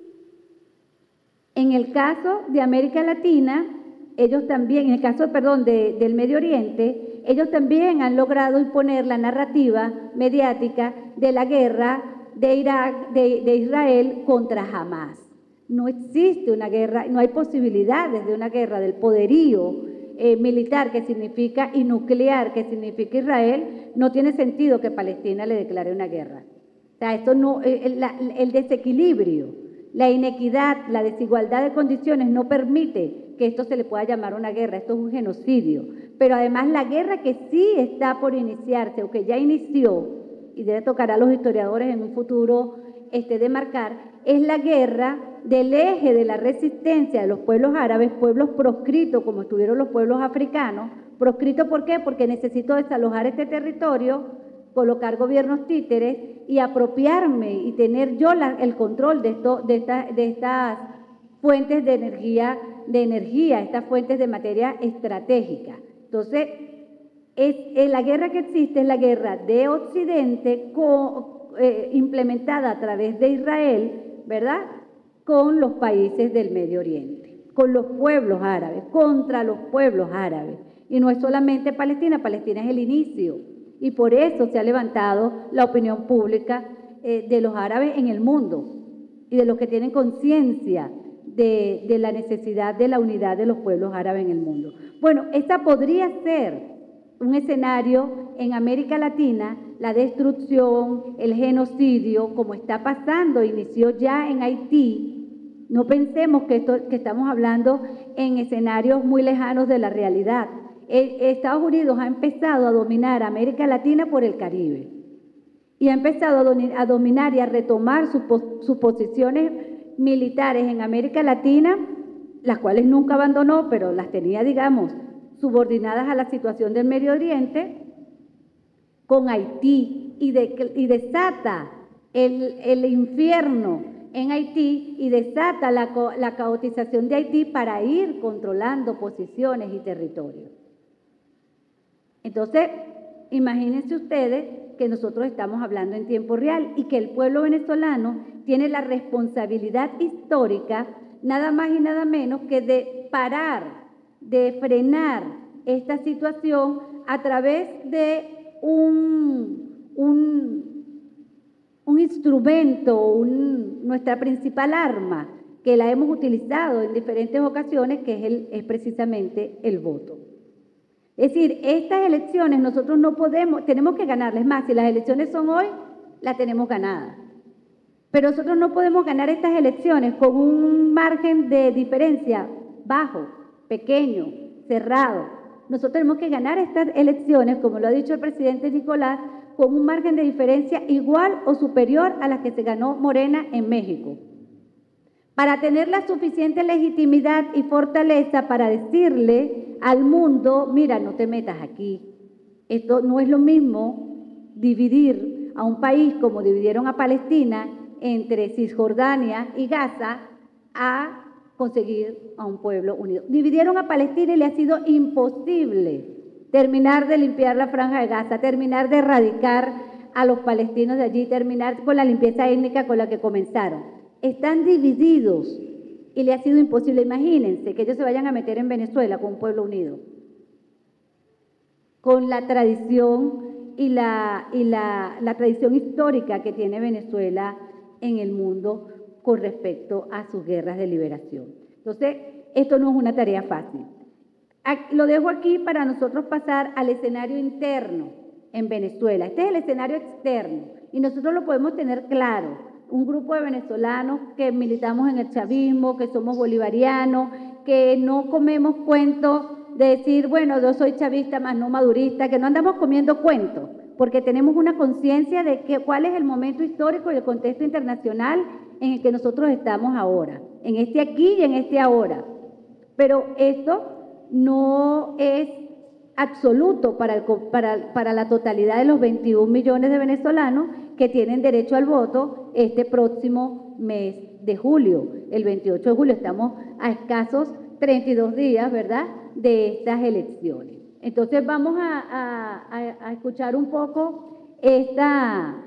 en el caso de América Latina, ellos también, en el caso, perdón, de, del Medio Oriente, ellos también han logrado imponer la narrativa mediática de la guerra de Irak, de, de Israel contra Hamás. No existe una guerra, no hay posibilidades de una guerra del poderío eh, militar que significa y nuclear que significa Israel. No tiene sentido que Palestina le declare una guerra. O sea, esto no, el, la, el desequilibrio, la inequidad, la desigualdad de condiciones no permite que esto se le pueda llamar una guerra. Esto es un genocidio. Pero además la guerra que sí está por iniciarse o que ya inició, y debe tocar a los historiadores en un futuro este, demarcar, es la guerra del eje de la resistencia de los pueblos árabes, pueblos proscritos como estuvieron los pueblos africanos. ¿Proscritos por qué? Porque necesito desalojar este territorio, colocar gobiernos títeres y apropiarme y tener yo la, el control de, esto, de, esta, de estas fuentes de energía, de energía, estas fuentes de materia estratégica. Entonces, es, es la guerra que existe es la guerra de Occidente co, eh, implementada a través de Israel, ¿verdad?, con los países del Medio Oriente, con los pueblos árabes, contra los pueblos árabes. Y no es solamente Palestina, Palestina es el inicio. Y por eso se ha levantado la opinión pública eh, de los árabes en el mundo y de los que tienen conciencia de, de la necesidad de la unidad de los pueblos árabes en el mundo. Bueno, esta podría ser un escenario en América Latina, la destrucción, el genocidio, como está pasando, inició ya en Haití. No pensemos que, esto, que estamos hablando en escenarios muy lejanos de la realidad. Estados Unidos ha empezado a dominar América Latina por el Caribe y ha empezado a dominar y a retomar sus, sus posiciones militares en América Latina, las cuales nunca abandonó, pero las tenía, digamos, subordinadas a la situación del Medio Oriente, con Haití, y, de, y desata el, el infierno en Haití y desata la, la caotización de Haití para ir controlando posiciones y territorios. Entonces, imagínense ustedes que nosotros estamos hablando en tiempo real y que el pueblo venezolano tiene la responsabilidad histórica, nada más y nada menos que de parar, de frenar esta situación a través de un, un, un instrumento, un, nuestra principal arma, que la hemos utilizado en diferentes ocasiones, que es, el, es precisamente el voto. Es decir, estas elecciones nosotros no podemos, tenemos que ganarlas. Es más, si las elecciones son hoy, las tenemos ganadas. Pero nosotros no podemos ganar estas elecciones con un margen de diferencia bajo, pequeño, cerrado. Nosotros tenemos que ganar estas elecciones, como lo ha dicho el presidente Nicolás, con un margen de diferencia igual o superior a la que se ganó Morena en México. Para tener la suficiente legitimidad y fortaleza para decirle al mundo, mira, no te metas aquí. Esto no es lo mismo dividir a un país como dividieron a Palestina entre Cisjordania y Gaza a conseguir a un pueblo unido. Dividieron a Palestina y le ha sido imposible terminar de limpiar la franja de Gaza, terminar de erradicar a los palestinos de allí, terminar con la limpieza étnica con la que comenzaron. Están divididos y le ha sido imposible. Imagínense que ellos se vayan a meter en Venezuela con un pueblo unido, con la tradición y la, y la, la tradición histórica que tiene Venezuela en el mundo con respecto a sus guerras de liberación. Entonces, esto no es una tarea fácil. Lo dejo aquí para nosotros pasar al escenario interno en Venezuela. Este es el escenario externo y nosotros lo podemos tener claro. Un grupo de venezolanos que militamos en el chavismo, que somos bolivarianos, que no comemos cuentos de decir, bueno, yo soy chavista más no madurista, que no andamos comiendo cuentos, porque tenemos una conciencia de que, cuál es el momento histórico y el contexto internacional en el que nosotros estamos ahora, en este aquí y en este ahora. Pero esto no es absoluto para, el, para, para la totalidad de los veintiún millones de venezolanos que tienen derecho al voto este próximo mes de julio. El veintiocho de julio estamos a escasos treinta y dos días, ¿verdad?, de estas elecciones. Entonces vamos a, a, a escuchar un poco esta,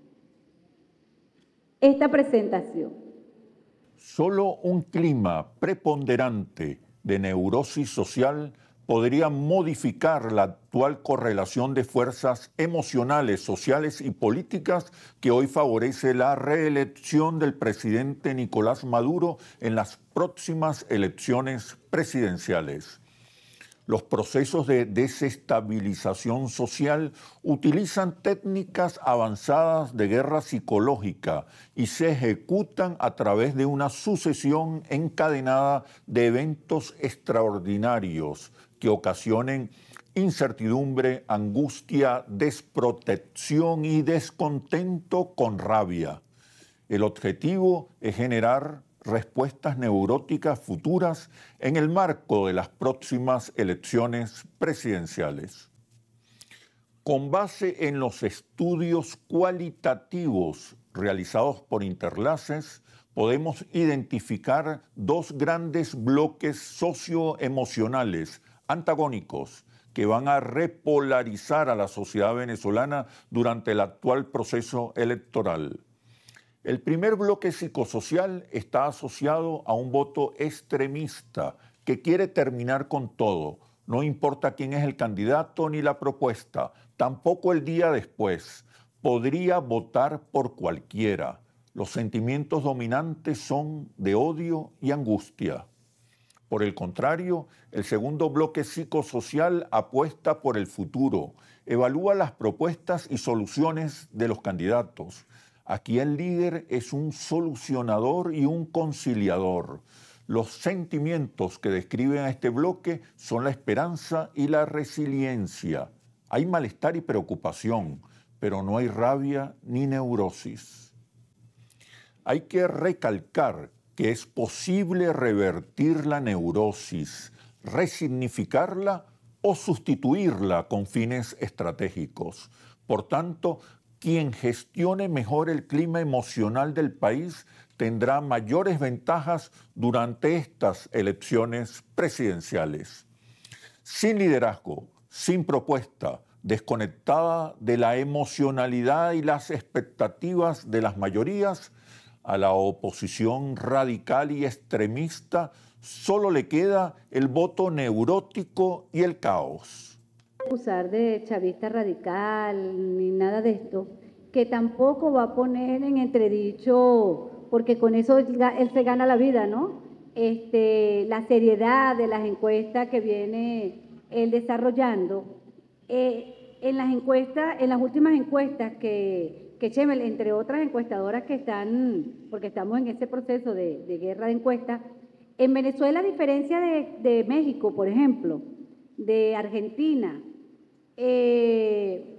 esta presentación. Solo un clima preponderante de neurosis social podría modificar la actual correlación de fuerzas emocionales, sociales y políticas que hoy favorece la reelección del presidente Nicolás Maduro en las próximas elecciones presidenciales. Los procesos de desestabilización social utilizan técnicas avanzadas de guerra psicológica y se ejecutan a través de una sucesión encadenada de eventos extraordinarios que ocasionen incertidumbre, angustia, desprotección y descontento con rabia. El objetivo es generar respuestas neuróticas futuras en el marco de las próximas elecciones presidenciales. Con base en los estudios cualitativos realizados por Interlaces, podemos identificar dos grandes bloques socioemocionales antagónicos que van a repolarizar a la sociedad venezolana durante el actual proceso electoral. El primer bloque psicosocial está asociado a un voto extremista que quiere terminar con todo. No importa quién es el candidato ni la propuesta, tampoco el día después. Podría votar por cualquiera. Los sentimientos dominantes son de odio y angustia. Por el contrario, el segundo bloque psicosocial apuesta por el futuro, evalúa las propuestas y soluciones de los candidatos. Aquí el líder es un solucionador y un conciliador. Los sentimientos que describen a este bloque son la esperanza y la resiliencia. Hay malestar y preocupación, pero no hay rabia ni neurosis. Hay que recalcar que es posible revertir la neurosis, resignificarla o sustituirla con fines estratégicos. Por tanto, quien gestione mejor el clima emocional del país tendrá mayores ventajas durante estas elecciones presidenciales. Sin liderazgo, sin propuesta, desconectada de la emocionalidad y las expectativas de las mayorías, a la oposición radical y extremista solo le queda el voto neurótico y el caos. Usar de chavista radical ni nada de esto, que tampoco va a poner en entredicho, porque con eso él, él se gana la vida, ¿no? Este, la seriedad de las encuestas que viene él desarrollando. Eh, en las encuestas, en las últimas encuestas que, que Chemel, entre otras encuestadoras que están, porque estamos en ese proceso de, de guerra de encuestas, en Venezuela, a diferencia de, de México, por ejemplo, de Argentina, eh,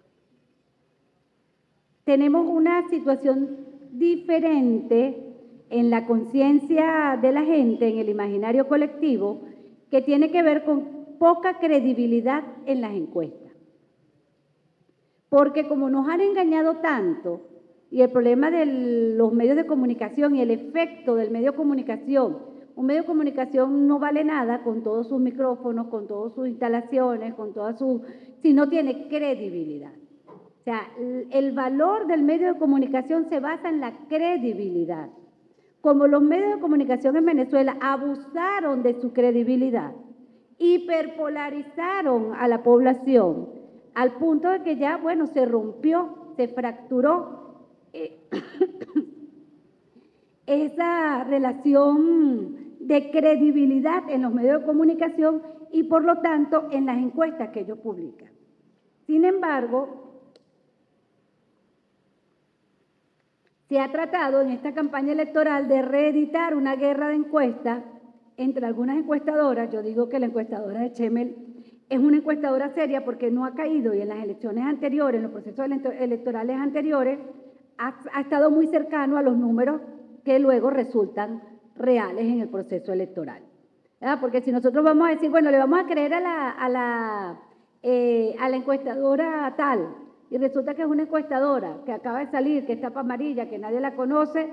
tenemos una situación diferente en la conciencia de la gente, en el imaginario colectivo, que tiene que ver con poca credibilidad en las encuestas. Porque como nos han engañado tanto, y el problema de los medios de comunicación y el efecto del medio de comunicación, un medio de comunicación no vale nada con todos sus micrófonos, con todas sus instalaciones, con todas sus, si no tiene credibilidad. O sea, el valor del medio de comunicación se basa en la credibilidad. Como los medios de comunicación en Venezuela abusaron de su credibilidad, hiperpolarizaron a la población, al punto de que ya, bueno, se rompió, se fracturó eh, esa relación de credibilidad en los medios de comunicación y, por lo tanto, en las encuestas que ellos publican. Sin embargo, se ha tratado en esta campaña electoral de reeditar una guerra de encuestas entre algunas encuestadoras. Yo digo que la encuestadora de Chemel es una encuestadora seria porque no ha caído, y en las elecciones anteriores, en los procesos electorales anteriores, ha, ha estado muy cercano a los números que luego resultan reales en el proceso electoral. ¿Verdad? Porque si nosotros vamos a decir, bueno, le vamos a creer a la, a la, eh, a la encuestadora tal, y resulta que es una encuestadora que acaba de salir, que es tapa amarilla, que nadie la conoce,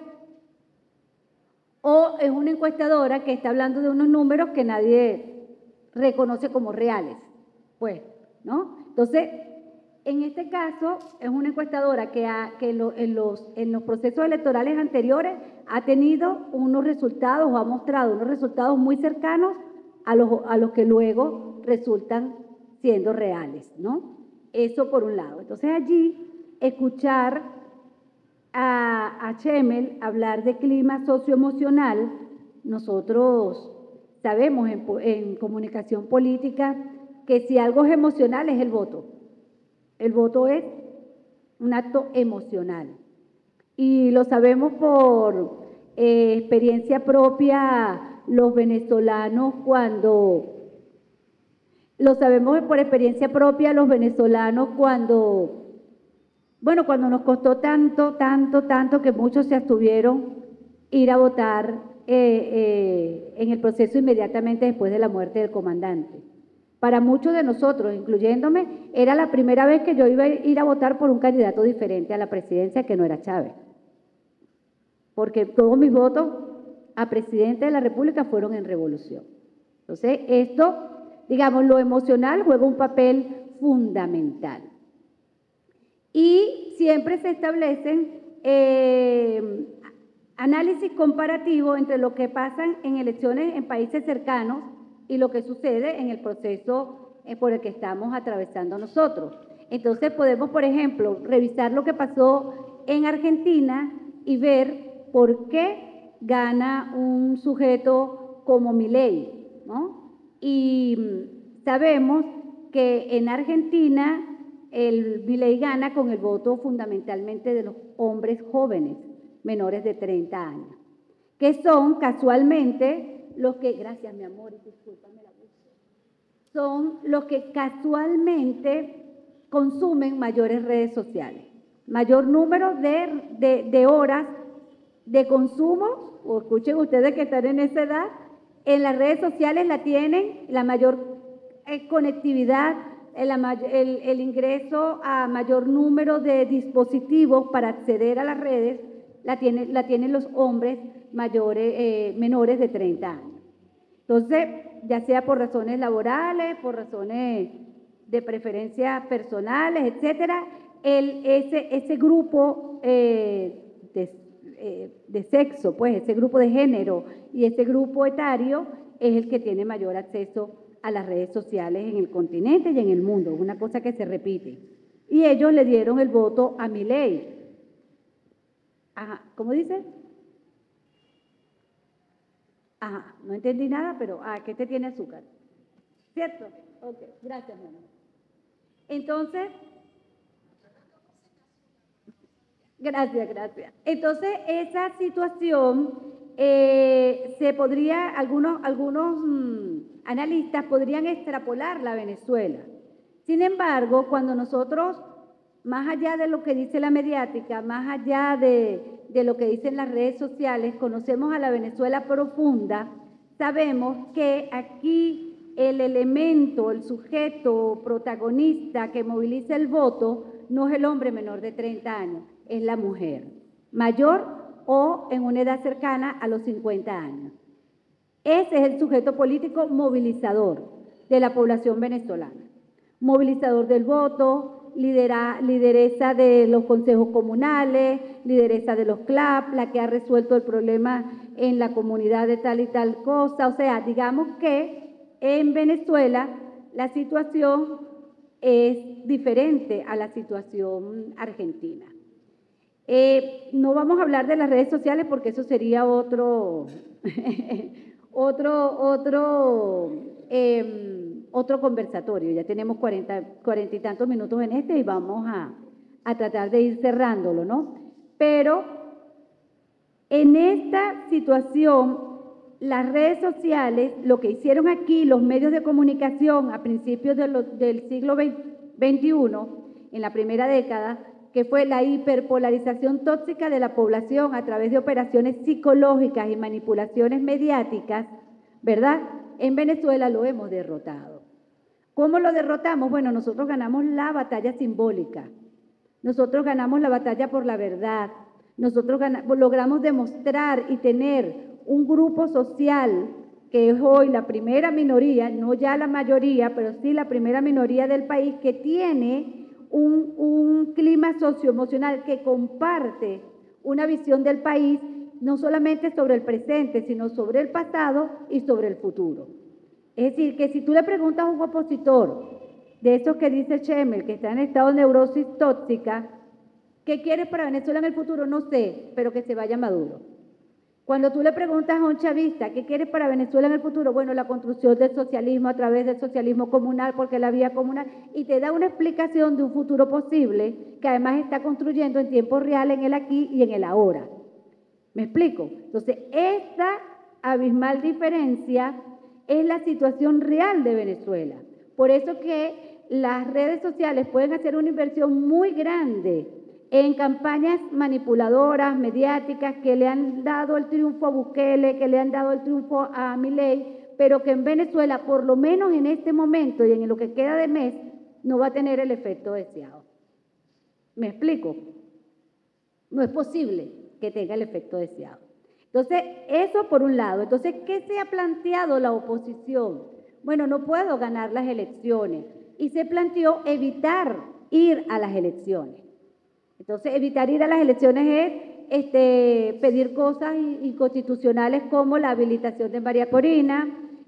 o es una encuestadora que está hablando de unos números que nadie reconoce como reales, pues, ¿no? Entonces, en este caso, es una encuestadora que, ha, que lo, en, los, en los procesos electorales anteriores ha tenido unos resultados o ha mostrado unos resultados muy cercanos a los, a los que luego resultan siendo reales, ¿no? Eso por un lado. Entonces, allí, escuchar a, a Chemel hablar de clima socioemocional, nosotros sabemos en, en comunicación política que si algo es emocional es el voto. El voto es un acto emocional. Y lo sabemos por eh, experiencia propia los venezolanos cuando... Lo sabemos por experiencia propia los venezolanos cuando... Bueno, cuando nos costó tanto, tanto, tanto que muchos se abstuvieron ir a votar eh, eh, en el proceso inmediatamente después de la muerte del comandante. Para muchos de nosotros, incluyéndome, era la primera vez que yo iba a ir a votar por un candidato diferente a la presidencia que no era Chávez. Porque todos mis votos a presidente de la República fueron en revolución. Entonces, esto, digamos, lo emocional juega un papel fundamental. Y siempre se establecen eh, análisis comparativos entre lo que pasa en elecciones en países cercanos y lo que sucede en el proceso por el que estamos atravesando nosotros. Entonces podemos, por ejemplo, revisar lo que pasó en Argentina y ver por qué gana un sujeto como Milei, ¿no? Y sabemos que en Argentina el Milei gana con el voto fundamentalmente de los hombres jóvenes, menores de treinta años, que son casualmente los que, gracias mi amor, discúlpame la voz, son los que casualmente consumen mayores redes sociales, mayor número de, de, de horas de consumo, o escuchen ustedes que están en esa edad, en las redes sociales la tienen, la mayor eh, conectividad, el, el, el ingreso a mayor número de dispositivos para acceder a las redes, la, tiene, la tienen los hombres mayores, eh, menores de treinta años. Entonces, ya sea por razones laborales, por razones de preferencias personales, etcétera, el, ese, ese grupo eh, de, eh, de sexo, pues ese grupo de género y ese grupo etario es el que tiene mayor acceso a las redes sociales en el continente y en el mundo, es una cosa que se repite. Y ellos le dieron el voto a Milei. Ajá, ¿cómo dice? Ajá, no entendí nada, pero ah, que este tiene azúcar. ¿Cierto? Ok, gracias, mi amor. Entonces, gracias, gracias. Entonces, esa situación eh, se podría, algunos, algunos mmm, analistas podrían extrapolarla a Venezuela. Sin embargo, cuando nosotros, más allá de lo que dice la mediática, más allá de, de lo que dicen las redes sociales, conocemos a la Venezuela profunda, sabemos que aquí el elemento, el sujeto protagonista que moviliza el voto no es el hombre menor de treinta años, es la mujer, mayor o en una edad cercana a los cincuenta años. Ese es el sujeto político movilizador de la población venezolana. Movilizador del voto, lidera, lideresa de los consejos comunales, lideresa de los C L A P, la que ha resuelto el problema en la comunidad de tal y tal cosa. O sea, digamos que en Venezuela la situación es diferente a la situación argentina. Eh, no vamos a hablar de las redes sociales porque eso sería otro, otro, otro, eh, otro conversatorio. Ya tenemos cuarenta, cuarenta y tantos minutos en este y vamos a, a tratar de ir cerrándolo, ¿no? Pero en esta situación, las redes sociales, lo que hicieron aquí los medios de comunicación a principios de lo, del siglo veintiuno, en la primera década, que fue la hiperpolarización tóxica de la población a través de operaciones psicológicas y manipulaciones mediáticas, ¿verdad? En Venezuela lo hemos derrotado. ¿Cómo lo derrotamos? Bueno, nosotros ganamos la batalla simbólica, nosotros ganamos la batalla por la verdad, nosotros ganamos, logramos demostrar y tener un grupo social que es hoy la primera minoría, no ya la mayoría, pero sí la primera minoría del país que tiene Un, un clima socioemocional que comparte una visión del país no solamente sobre el presente, sino sobre el pasado y sobre el futuro. Es decir, que si tú le preguntas a un opositor de esos que dice Schemel, que está en estado de neurosis tóxica, ¿qué quieres para Venezuela en el futuro? No sé, pero que se vaya Maduro. Cuando tú le preguntas a un chavista, ¿qué quieres para Venezuela en el futuro? Bueno, la construcción del socialismo a través del socialismo comunal, porque la vía comunal, y te da una explicación de un futuro posible que además está construyendo en tiempo real en el aquí y en el ahora. ¿Me explico? Entonces, esta abismal diferencia es la situación real de Venezuela. Por eso que las redes sociales pueden hacer una inversión muy grande en campañas manipuladoras, mediáticas, que le han dado el triunfo a Bukele, que le han dado el triunfo a Milei, pero que en Venezuela, por lo menos en este momento y en lo que queda de mes, no va a tener el efecto deseado. ¿Me explico? No es posible que tenga el efecto deseado. Entonces, eso por un lado. Entonces, ¿qué se ha planteado la oposición? Bueno, no puedo ganar las elecciones. Y se planteó evitar ir a las elecciones. Entonces, evitar ir a las elecciones es este, pedir cosas inconstitucionales como la habilitación de María Corina,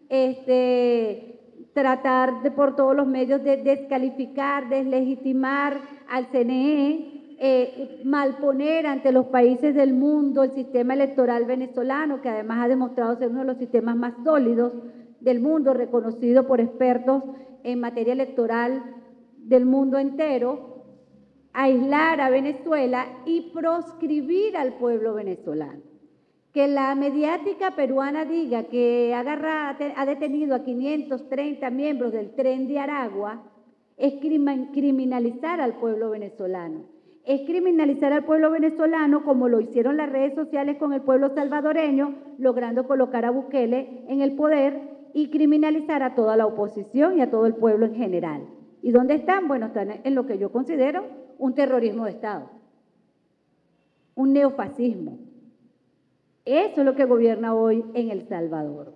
este, tratar de por todos los medios de descalificar, deslegitimar al C N E, eh, malponer ante los países del mundo el sistema electoral venezolano, que además ha demostrado ser uno de los sistemas más sólidos del mundo, reconocido por expertos en materia electoral del mundo entero, aislar a Venezuela y proscribir al pueblo venezolano. Que la mediática peruana diga que agarra, ha detenido a quinientos treinta miembros del Tren de Aragua es criminalizar al pueblo venezolano. Es criminalizar al pueblo venezolano como lo hicieron las redes sociales con el pueblo salvadoreño, logrando colocar a Bukele en el poder y criminalizar a toda la oposición y a todo el pueblo en general. ¿Y dónde están? Bueno, están en lo que yo considero un terrorismo de Estado, un neofascismo. Eso es lo que gobierna hoy en El Salvador.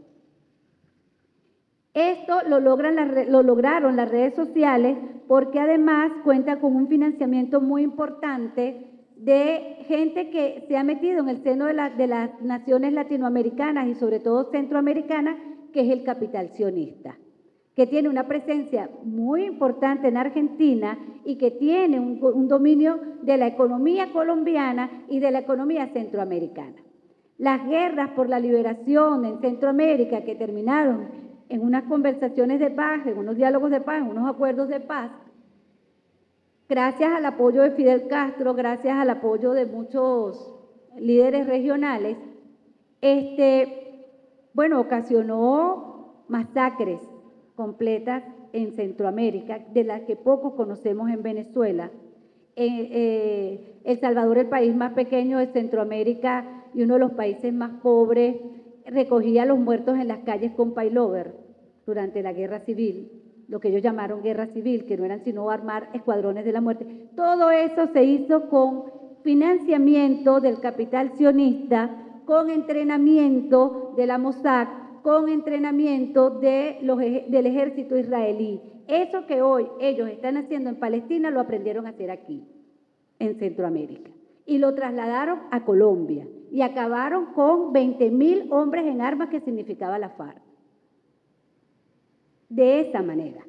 Esto lo, logran las, lo lograron las redes sociales porque además cuenta con un financiamiento muy importante de gente que se ha metido en el seno de, la, de las naciones latinoamericanas y sobre todo centroamericanas, que es el capital sionista, que tiene una presencia muy importante en Argentina y que tiene un, un dominio de la economía colombiana y de la economía centroamericana. Las guerras por la liberación en Centroamérica, que terminaron en unas conversaciones de paz, en unos diálogos de paz, en unos acuerdos de paz, gracias al apoyo de Fidel Castro, gracias al apoyo de muchos líderes regionales, este, bueno, ocasionó masacres completas en Centroamérica, de las que poco conocemos en Venezuela. Eh, eh, El Salvador, el país más pequeño de Centroamérica y uno de los países más pobres, recogía a los muertos en las calles con paylover durante la guerra civil, lo que ellos llamaron guerra civil, que no eran sino armar escuadrones de la muerte. Todo eso se hizo con financiamiento del capital sionista, con entrenamiento de la Mossad, con entrenamiento de los, del ejército israelí. Eso que hoy ellos están haciendo en Palestina lo aprendieron a hacer aquí, en Centroamérica, y lo trasladaron a Colombia y acabaron con veinte mil hombres en armas que significaba la FARC. De esa manera,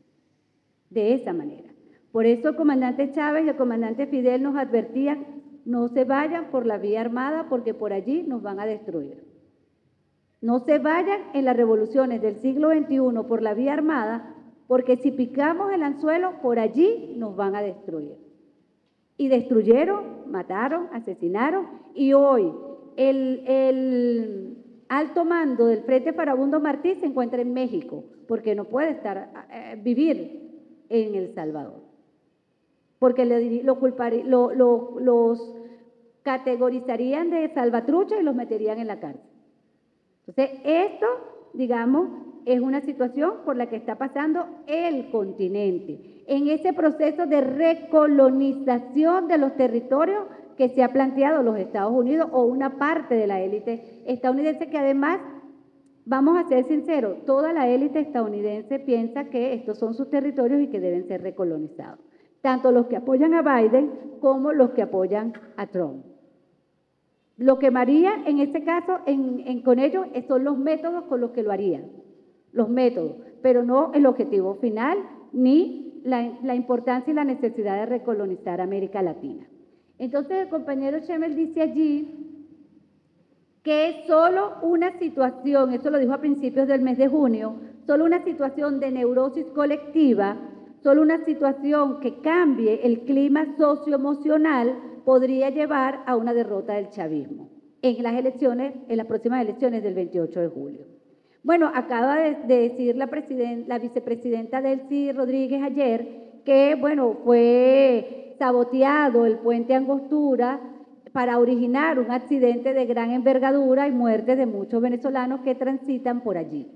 de esa manera. Por eso el comandante Chávez y el comandante Fidel nos advertían: no se vayan por la vía armada porque por allí nos van a destruir. No se vayan en las revoluciones del siglo veintiuno por la vía armada, porque si picamos el anzuelo, por allí nos van a destruir. Y destruyeron, mataron, asesinaron, y hoy el, el alto mando del Frente Farabundo Martí se encuentra en México, porque no puede estar, eh, vivir en El Salvador, porque le, lo culpar, lo, lo, los categorizarían de salvatrucha y los meterían en la cárcel. Entonces, esto, digamos, es una situación por la que está pasando el continente, en ese proceso de recolonización de los territorios que se ha planteado los Estados Unidos o una parte de la élite estadounidense, que además, vamos a ser sinceros, toda la élite estadounidense piensa que estos son sus territorios y que deben ser recolonizados, tanto los que apoyan a Biden como los que apoyan a Trump. Lo que María, en este caso, en, en, con ellos, son los métodos con los que lo harían, los métodos, pero no el objetivo final, ni la, la importancia y la necesidad de recolonizar América Latina. Entonces, el compañero Schemel dice allí que es solo una situación, eso lo dijo a principios del mes de junio, solo una situación de neurosis colectiva, solo una situación que cambie el clima socioemocional podría llevar a una derrota del chavismo en las elecciones, en las próximas elecciones del veintiocho de julio. Bueno, acaba de, de decir la, la vicepresidenta Delcy Rodríguez ayer que, bueno, fue saboteado el puente Angostura para originar un accidente de gran envergadura y muerte de muchos venezolanos que transitan por allí.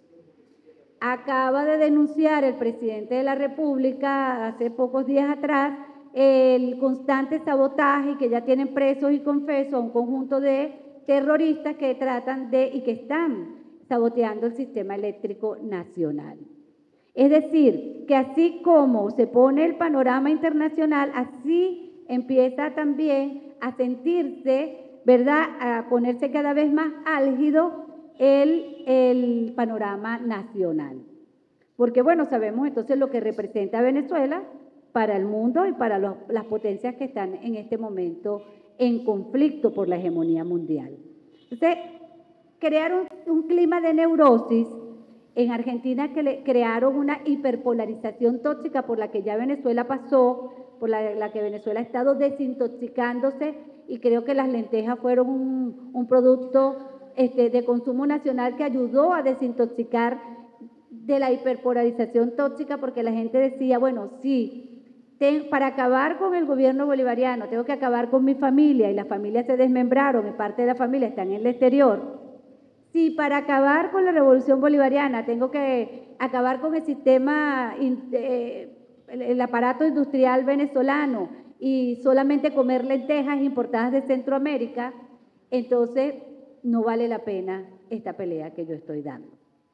Acaba de denunciar el presidente de la República hace pocos días atrás el constante sabotaje, que ya tienen presos y confesos a un conjunto de terroristas que tratan de y que están saboteando el sistema eléctrico nacional. Es decir, que así como se pone el panorama internacional, así empieza también a sentirse, ¿verdad?, a ponerse cada vez más álgido el, el panorama nacional. Porque, bueno, sabemos entonces lo que representa Venezuela para el mundo y para los, las potencias que están en este momento en conflicto por la hegemonía mundial. Entonces, crearon un, un clima de neurosis. En Argentina que le crearon una hiperpolarización tóxica por la que ya Venezuela pasó, por la, la que Venezuela ha estado desintoxicándose, y creo que las lentejas fueron un, un producto este, de consumo nacional que ayudó a desintoxicar de la hiperpolarización tóxica, porque la gente decía, bueno, sí, ten, para acabar con el gobierno bolivariano tengo que acabar con mi familia, y las familias se desmembraron, y parte de la familia está en el exterior. Si para acabar con la revolución bolivariana tengo que acabar con el sistema, eh, el, el aparato industrial venezolano y solamente comer lentejas importadas de Centroamérica, entonces no vale la pena esta pelea que yo estoy dando.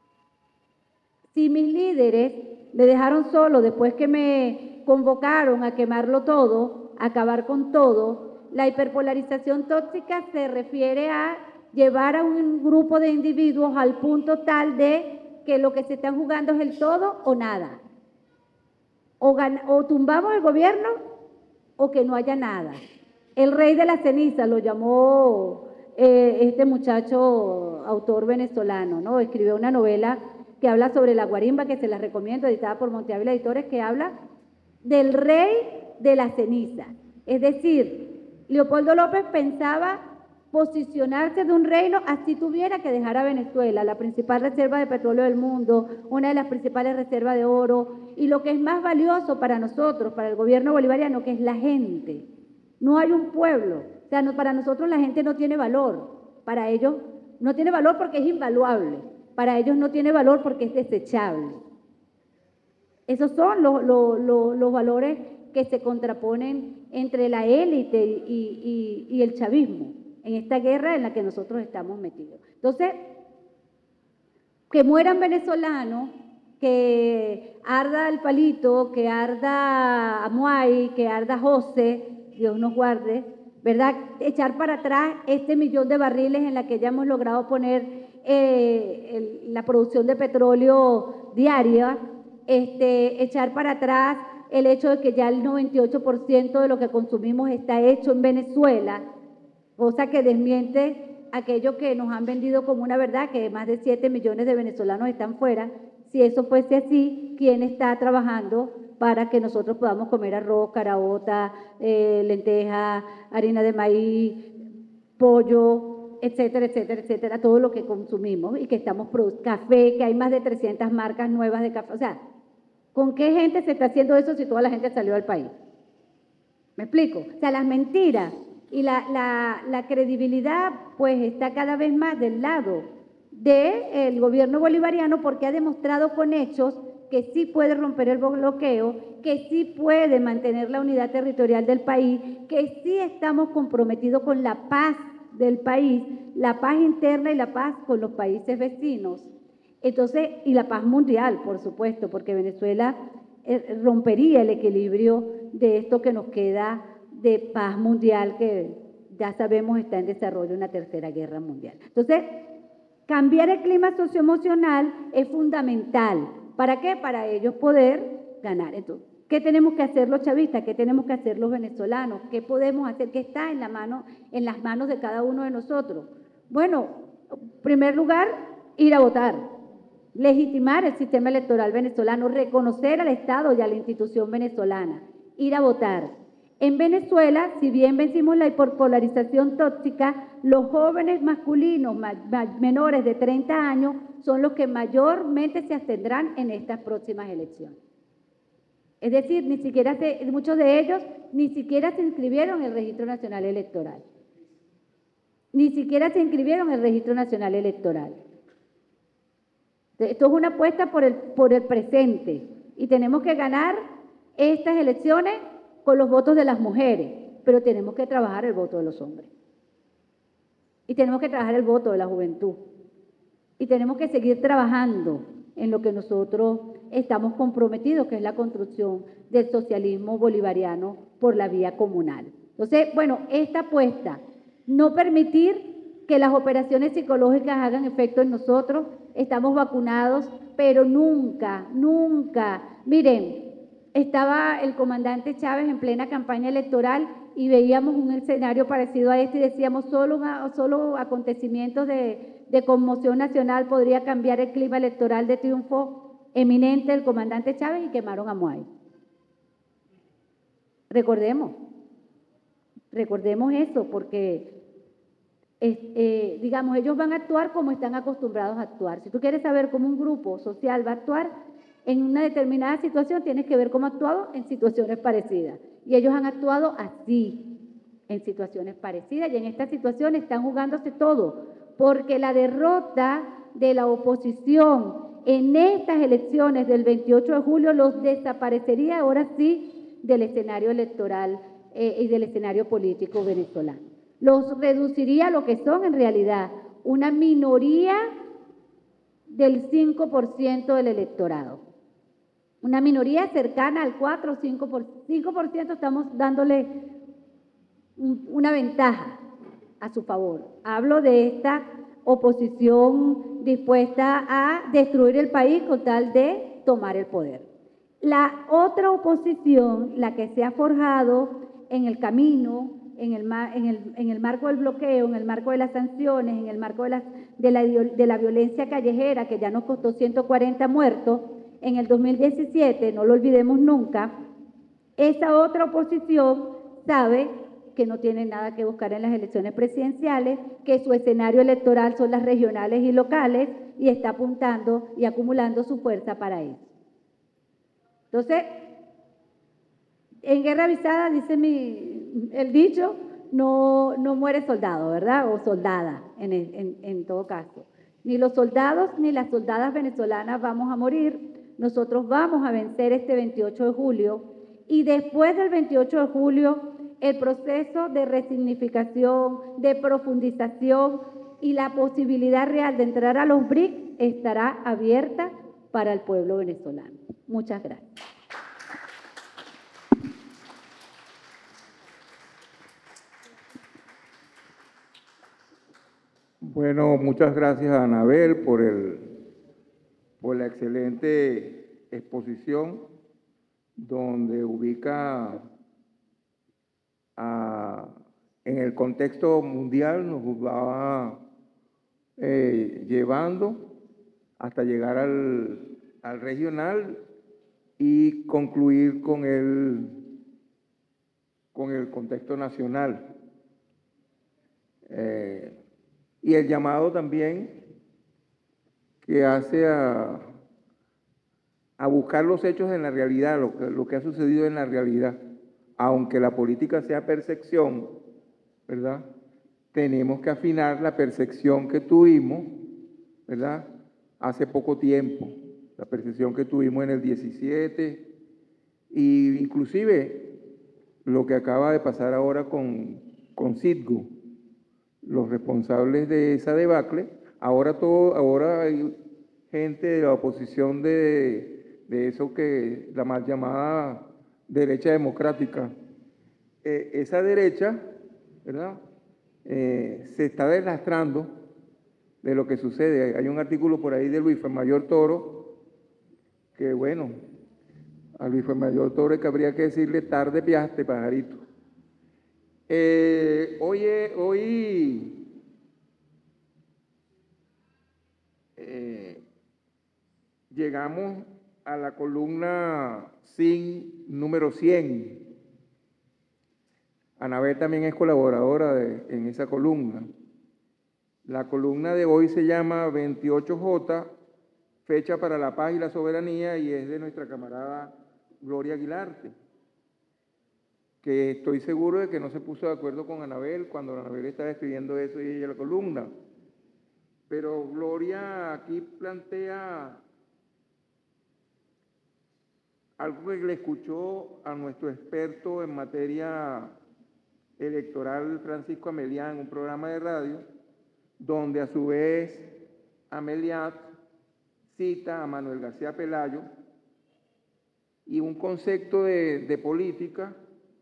Si mis líderes me dejaron solo después que me convocaron a quemarlo todo, a acabar con todo, la hiperpolarización tóxica se refiere a llevar a un grupo de individuos al punto tal de que lo que se están jugando es el todo o nada. O, gan- o tumbamos el gobierno o que no haya nada. El rey de la ceniza lo llamó eh, este muchacho, autor venezolano, ¿no? Escribió una novela que habla sobre la guarimba, que se la recomiendo, editada por Monte Ávila Editores, que habla del rey de la ceniza. Es decir, Leopoldo López pensaba posicionarse de un reino así tuviera que dejar a Venezuela, la principal reserva de petróleo del mundo, una de las principales reservas de oro, y lo que es más valioso para nosotros, para el gobierno bolivariano, que es la gente. No hay un pueblo, o sea, no, para nosotros la gente no tiene valor, para ellos no tiene valor porque es invaluable, para ellos no tiene valor porque es desechable. Esos son los, los, los, los valores que se contraponen entre la élite y, y, y el chavismo en esta guerra en la que nosotros estamos metidos. Entonces, que mueran venezolanos, que arda el Palito, que arda Amuay, que arda José, Dios nos guarde, ¿verdad? Echar para atrás este millón de barriles en la que ya hemos logrado poner eh, el, la producción de petróleo diaria, este, echar para atrás el hecho de que ya el noventa y ocho por ciento de lo que consumimos está hecho en Venezuela, cosa que desmiente aquello que nos han vendido como una verdad, que más de siete millones de venezolanos están fuera. Si eso fuese así, ¿quién está trabajando para que nosotros podamos comer arroz, caraota, eh, lenteja, harina de maíz, pollo, etcétera, etcétera, etcétera, todo lo que consumimos y que estamos produciendo? Café, que hay más de trescientas marcas nuevas de café. O sea, ¿con qué gente se está haciendo eso si toda la gente salió del país? ¿Me explico? O sea, las mentiras y la, la, la credibilidad pues está cada vez más del lado del gobierno bolivariano, porque ha demostrado con hechos que sí puede romper el bloqueo, que sí puede mantener la unidad territorial del país, que sí estamos comprometidos con la paz del país, la paz interna y la paz con los países vecinos. Entonces, y la paz mundial, por supuesto, porque Venezuela eh, rompería el equilibrio de esto que nos queda de paz mundial, que ya sabemos está en desarrollo, una tercera guerra mundial. Entonces, cambiar el clima socioemocional es fundamental. ¿Para qué? Para ellos poder ganar. Entonces, ¿qué tenemos que hacer los chavistas? ¿Qué tenemos que hacer los venezolanos? ¿Qué podemos hacer? ¿Qué está en, la mano, en las manos de cada uno de nosotros? Bueno, en primer lugar, ir a votar, legitimar el sistema electoral venezolano, reconocer al Estado y a la institución venezolana, ir a votar. En Venezuela, si bien vencimos la hiperpolarización tóxica, los jóvenes masculinos ma ma menores de treinta años son los que mayormente se abstendrán en estas próximas elecciones. Es decir, ni siquiera se, muchos de ellos ni siquiera se inscribieron en el Registro Nacional Electoral. Ni siquiera se inscribieron en el Registro Nacional Electoral. Esto es una apuesta por el, por el presente y tenemos que ganar estas elecciones con los votos de las mujeres, pero tenemos que trabajar el voto de los hombres. Y tenemos que trabajar el voto de la juventud. Y tenemos que seguir trabajando en lo que nosotros estamos comprometidos, que es la construcción del socialismo bolivariano por la vía comunal. Entonces, bueno, esta apuesta, no permitir que las operaciones psicológicas hagan efecto en nosotros. Estamos vacunados, pero nunca, nunca, miren, estaba el comandante Chávez en plena campaña electoral y veíamos un escenario parecido a este y decíamos, solo, una, solo acontecimientos de, de conmoción nacional podría cambiar el clima electoral de triunfo eminente del comandante Chávez, y quemaron a Amuay. Recordemos, recordemos eso, porque, eh, eh, digamos, ellos van a actuar como están acostumbrados a actuar. Si tú quieres saber cómo un grupo social va a actuar en una determinada situación, tienes que ver cómo ha actuado en situaciones parecidas. Y ellos han actuado así, en situaciones parecidas, y en esta situación están jugándose todo, porque la derrota de la oposición en estas elecciones del veintiocho de julio los desaparecería ahora sí del escenario electoral eh, y del escenario político venezolano. Los reduciría a lo que son en realidad una minoría del cinco por ciento del electorado. Una minoría cercana al cuatro o cinco por ciento. cinco por ciento estamos dándole un, una ventaja a su favor. Hablo de esta oposición dispuesta a destruir el país con tal de tomar el poder. La otra oposición, la que se ha forjado en el camino, en el, en el, en el marco del bloqueo, en el marco de las sanciones, en el marco de la, de, la, de la violencia callejera, que ya nos costó ciento cuarenta muertos en el dos mil diecisiete, no lo olvidemos nunca, esa otra oposición sabe que no tiene nada que buscar en las elecciones presidenciales, que su escenario electoral son las regionales y locales, y está apuntando y acumulando su fuerza para eso. Entonces, en guerra avisada, dice mi, el dicho, no, no muere soldado, ¿verdad? O soldada, en, en, en todo caso. Ni los soldados ni las soldadas venezolanas vamos a morir. Nosotros vamos a vencer este veintiocho de julio, y después del veintiocho de julio, el proceso de resignificación, de profundización y la posibilidad real de entrar a los B R I C S estará abierta para el pueblo venezolano. Muchas gracias. Bueno, muchas gracias a Anabel por, el, por la excelente exposición, donde ubica a, en el contexto mundial, nos va eh, llevando hasta llegar al, al regional y concluir con el, con el contexto nacional. Eh, y el llamado también que hace a, a buscar los hechos en la realidad, lo que, lo que ha sucedido en la realidad. Aunque la política sea percepción, ¿verdad? Tenemos que afinar la percepción que tuvimos, ¿verdad? Hace poco tiempo, la percepción que tuvimos en el diecisiete, e inclusive lo que acaba de pasar ahora con, con Citgo, los responsables de esa debacle. Ahora, todo, ahora hay gente de la oposición de, de eso que la mal llamada derecha democrática. Eh, esa derecha, ¿verdad? Eh, se está deslastrando de lo que sucede. Hay un artículo por ahí de Luis Mayor Toro, que bueno, a Luis Mayor Toro que habría que decirle tarde piaste, pajarito. Eh, oye, hoy eh, llegamos a la columna S I N número cien. Anabel también es colaboradora de, en esa columna. La columna de hoy se llama veintiocho J, fecha para la paz y la soberanía, y es de nuestra camarada Gloria Aguilarte, que estoy seguro de que no se puso de acuerdo con Anabel cuando Anabel estaba escribiendo eso y ella la columna. Pero Gloria aquí plantea algo que le escuchó a nuestro experto en materia electoral, Francisco Ameliá, en un programa de radio, donde a su vez Ameliá cita a Manuel García Pelayo y un concepto de, de política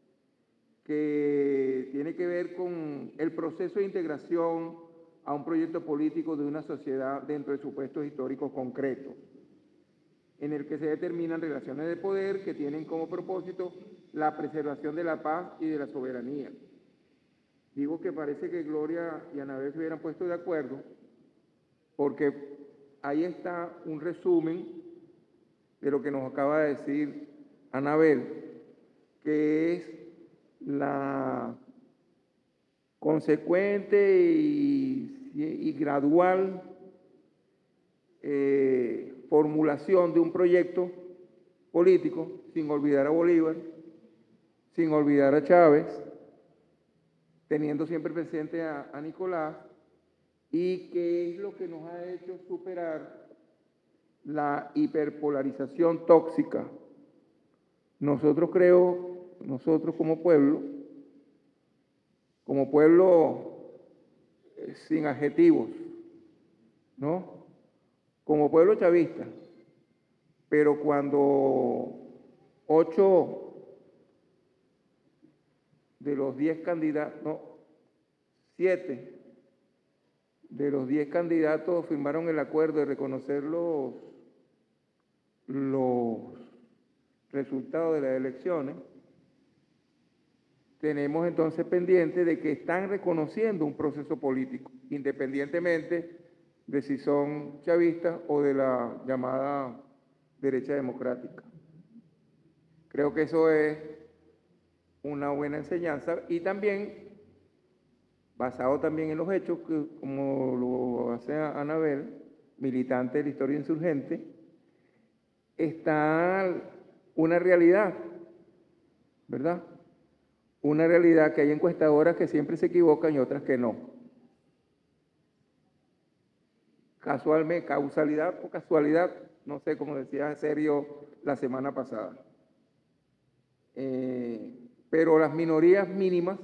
que tiene que ver con el proceso de integración a un proyecto político de una sociedad dentro de supuestos históricos concretos, en el que se determinan relaciones de poder que tienen como propósito la preservación de la paz y de la soberanía. Digo que parece que Gloria y Anabel se hubieran puesto de acuerdo, porque ahí está un resumen de lo que nos acaba de decir Anabel, que es la consecuente y, y gradual eh, formulación de un proyecto político, sin olvidar a Bolívar, sin olvidar a Chávez, teniendo siempre presente a, a Nicolás, y que es lo que nos ha hecho superar la hiperpolarización tóxica. Nosotros creo, nosotros como pueblo, como pueblo eh, sin adjetivos, ¿no? Como pueblo chavista, pero cuando ocho de los diez candidatos, no, siete de los diez candidatos firmaron el acuerdo de reconocer los, los resultados de las elecciones, tenemos entonces pendiente de que están reconociendo un proceso político, independientemente de si son chavistas o de la llamada derecha democrática. Creo que eso es una buena enseñanza y también, basado también en los hechos, que como lo hace Anabel, militante de la historia insurgente, está una realidad, ¿verdad? Una realidad que hay encuestadoras que siempre se equivocan y otras que no. Casualmente, causalidad o casualidad, no sé, como decía Sergio la semana pasada. Eh, pero las minorías mínimas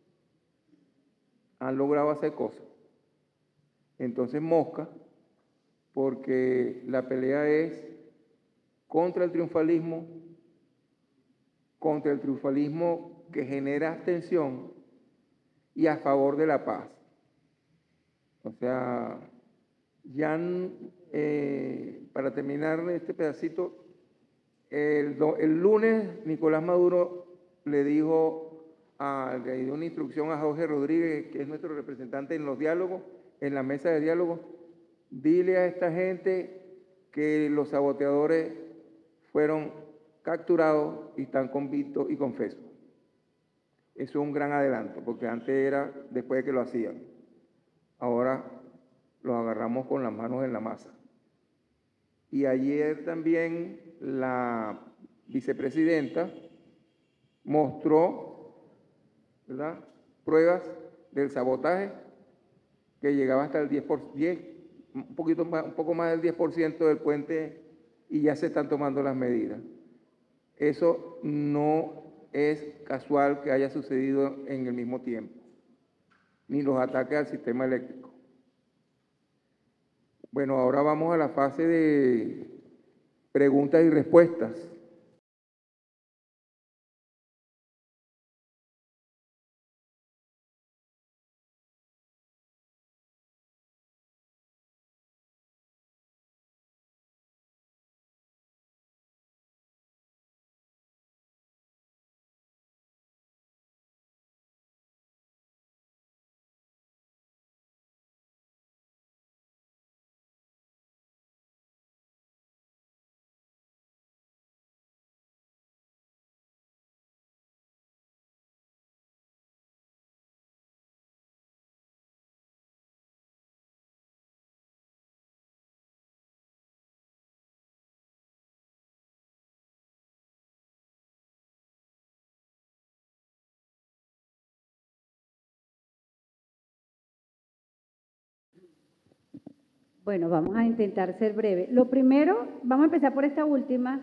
han logrado hacer cosas. Entonces, mosca, porque la pelea es contra el triunfalismo, contra el triunfalismo que genera abstención y a favor de la paz. O sea, ya eh, para terminar este pedacito, el, el lunes Nicolás Maduro le dijo, a, le dio una instrucción a Jorge Rodríguez, que es nuestro representante en los diálogos, en la mesa de diálogo, dile a esta gente que los saboteadores fueron capturados y están convictos y confesos. Eso es un gran adelanto, porque antes era después de que lo hacían. Ahora los agarramos con las manos en la masa. Y ayer también la vicepresidenta mostró, ¿verdad?, pruebas del sabotaje que llegaba hasta el diez por ciento, un poquito más, un poco más del diez por ciento del puente, y ya se están tomando las medidas. Eso no es casual que haya sucedido en el mismo tiempo, ni los ataques al sistema eléctrico. Bueno, ahora vamos a la fase de preguntas y respuestas. Bueno, vamos a intentar ser breve. Lo primero, vamos a empezar por esta última,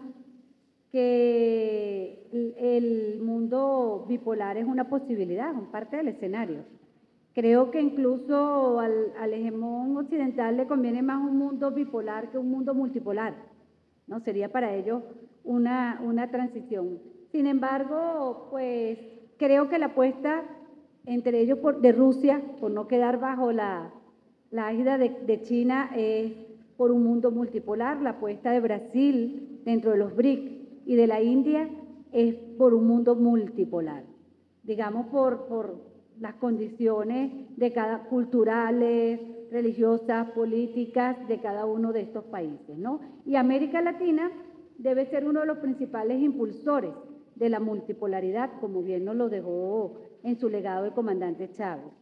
que el mundo bipolar es una posibilidad, es parte del escenario. Creo que incluso al, al hegemón occidental le conviene más un mundo bipolar que un mundo multipolar, ¿no? Sería para ellos una, una transición. Sin embargo, pues creo que la apuesta entre ellos por, de Rusia, por no quedar bajo la, la égida de, de China, es por un mundo multipolar. La apuesta de Brasil dentro de los B R I C y de la India es por un mundo multipolar, digamos por, por las condiciones de cada, culturales, religiosas, políticas de cada uno de estos países, ¿no? Y América Latina debe ser uno de los principales impulsores de la multipolaridad, como bien nos lo dejó en su legado el comandante Chávez.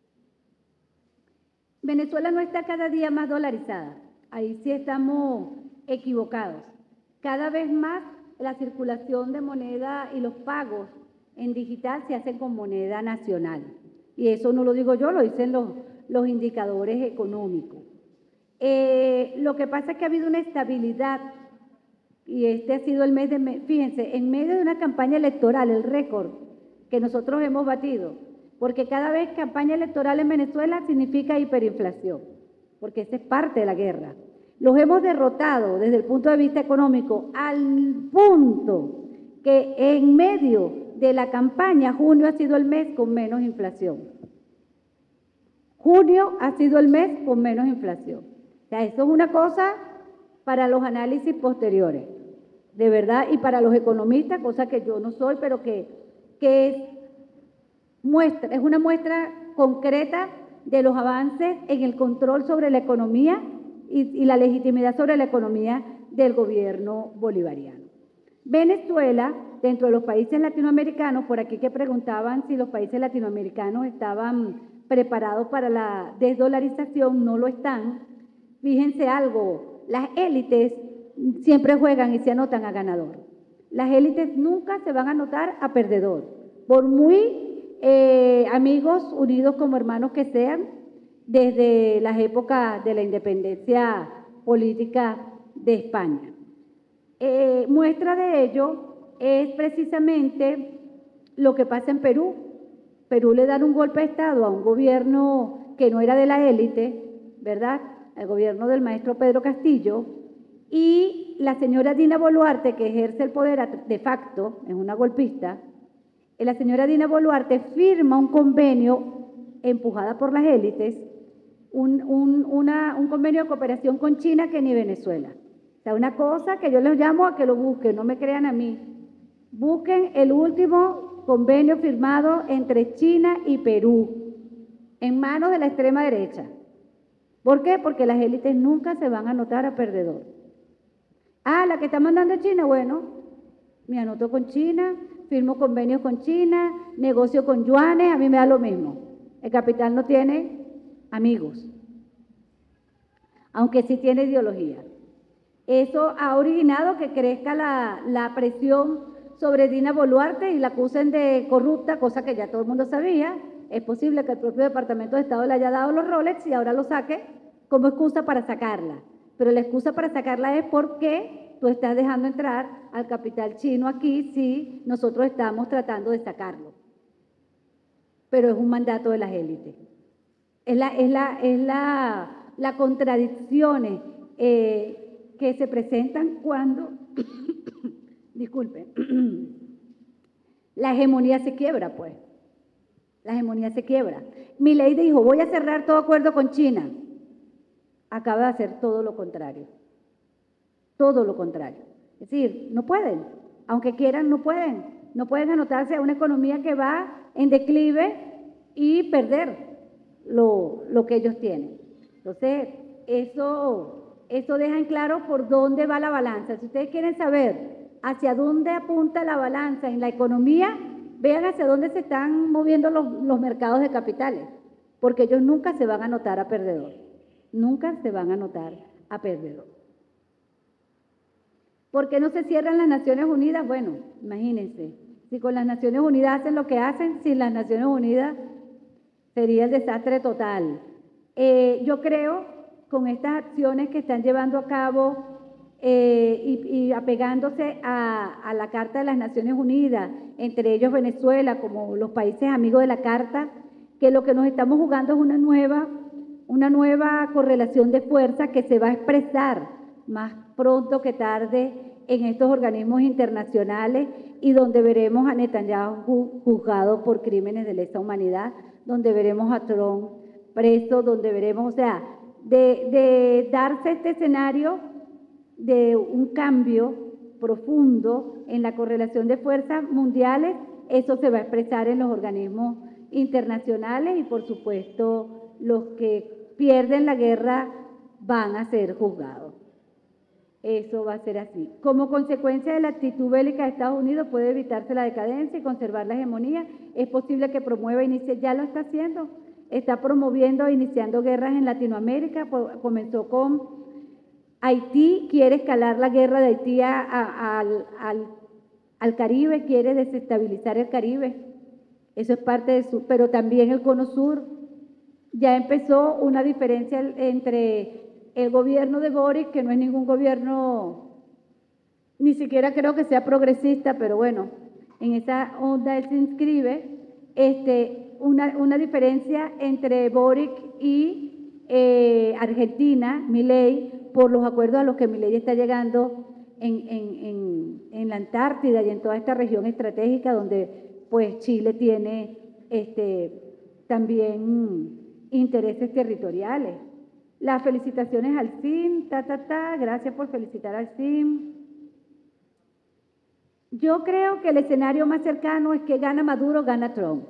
Venezuela no está cada día más dolarizada, ahí sí estamos equivocados. Cada vez más la circulación de moneda y los pagos en digital se hacen con moneda nacional. Y eso no lo digo yo, lo dicen los, los indicadores económicos. Eh, lo que pasa es que ha habido una estabilidad, y este ha sido el mes de, fíjense, en medio de una campaña electoral, el récord que nosotros hemos batido, porque cada vez campaña electoral en Venezuela significa hiperinflación, porque esa es parte de la guerra. Los hemos derrotado desde el punto de vista económico al punto que en medio de la campaña, junio ha sido el mes con menos inflación. Junio ha sido el mes con menos inflación. O sea, eso es una cosa para los análisis posteriores, de verdad, y para los economistas, cosa que yo no soy, pero que, que es, muestra, es una muestra concreta de los avances en el control sobre la economía y, y la legitimidad sobre la economía del gobierno bolivariano. Venezuela, dentro de los países latinoamericanos, por aquí que preguntaban si los países latinoamericanos estaban preparados para la desdolarización, no lo están. Fíjense algo, las élites siempre juegan y se anotan a ganador. Las élites nunca se van a anotar a perdedor, por muy eh, amigos unidos como hermanos que sean, desde las épocas de la independencia política de España. Eh, muestra de ello es precisamente lo que pasa en Perú. Perú le dan un golpe de Estado a un gobierno que no era de la élite, ¿verdad?, el gobierno del maestro Pedro Castillo, y la señora Dina Boluarte, que ejerce el poder de facto, es una golpista, la señora Dina Boluarte firma un convenio empujada por las élites, un, un, una, un convenio de cooperación con China que ni Venezuela. O sea, una cosa que yo les llamo a que lo busquen, no me crean a mí. Busquen el último convenio firmado entre China y Perú, en manos de la extrema derecha. ¿Por qué? Porque las élites nunca se van a anotar a perdedor. Ah, la que está mandando es China, bueno, me anoto con China, firmo convenios con China, negocio con yuanes, a mí me da lo mismo. El capital no tiene amigos, aunque sí tiene ideología. Eso ha originado que crezca la, la presión sobre Dina Boluarte y la acusen de corrupta, cosa que ya todo el mundo sabía. Es posible que el propio Departamento de Estado le haya dado los Rolex y ahora lo saque como excusa para sacarla. Pero la excusa para sacarla es porque tú estás dejando entrar al capital chino aquí si nosotros estamos tratando de sacarlo. Pero es un mandato de las élites. Es la, es la, es la, la contradicciones eh, que se presentan cuando, disculpe, la hegemonía se quiebra, pues. La hegemonía se quiebra. Milei dijo, voy a cerrar todo acuerdo con China. Acaba de hacer todo lo contrario. Todo lo contrario. Es decir, no pueden. Aunque quieran, no pueden. No pueden anotarse a una economía que va en declive y perder lo, lo que ellos tienen. Entonces, eso, eso deja en claro por dónde va la balanza. Si ustedes quieren saber hacia dónde apunta la balanza en la economía, vean hacia dónde se están moviendo los, los mercados de capitales, porque ellos nunca se van a anotar a perdedor, nunca se van a anotar a perdedor. ¿Por qué no se cierran las Naciones Unidas? Bueno, imagínense, si con las Naciones Unidas hacen lo que hacen, sin las Naciones Unidas sería el desastre total. Eh, yo creo, con estas acciones que están llevando a cabo Eh, y, y apegándose a, a la Carta de las Naciones Unidas, entre ellos Venezuela, como los países amigos de la Carta, que lo que nos estamos jugando es una nueva, una nueva correlación de fuerza que se va a expresar más pronto que tarde en estos organismos internacionales y donde veremos a Netanyahu juzgado por crímenes de lesa humanidad, donde veremos a Trump preso, donde veremos, o sea, de, de darse este escenario de un cambio profundo en la correlación de fuerzas mundiales, eso se va a expresar en los organismos internacionales y, por supuesto, los que pierden la guerra van a ser juzgados. Eso va a ser así. Como consecuencia de la actitud bélica de Estados Unidos puede evitarse la decadencia y conservar la hegemonía. Es posible que promueva, inicie, ya lo está haciendo, está promoviendo e iniciando guerras en Latinoamérica, comenzó con Haití, quiere escalar la guerra de Haití a, a, al, al, al Caribe, quiere desestabilizar el Caribe. Eso es parte de su... Pero también el Cono Sur. Ya empezó una diferencia entre el gobierno de Boric, que no es ningún gobierno, ni siquiera creo que sea progresista, pero bueno, en esa onda él se inscribe, este, una, una diferencia entre Boric y eh, Argentina, Milei, por los acuerdos a los que Milei está llegando en, en, en, en la Antártida y en toda esta región estratégica donde pues Chile tiene este, también intereses territoriales. Las felicitaciones al S I M, ta, ta, ta, gracias por felicitar al S I M. Yo creo que el escenario más cercano es que gana Maduro, gana Trump.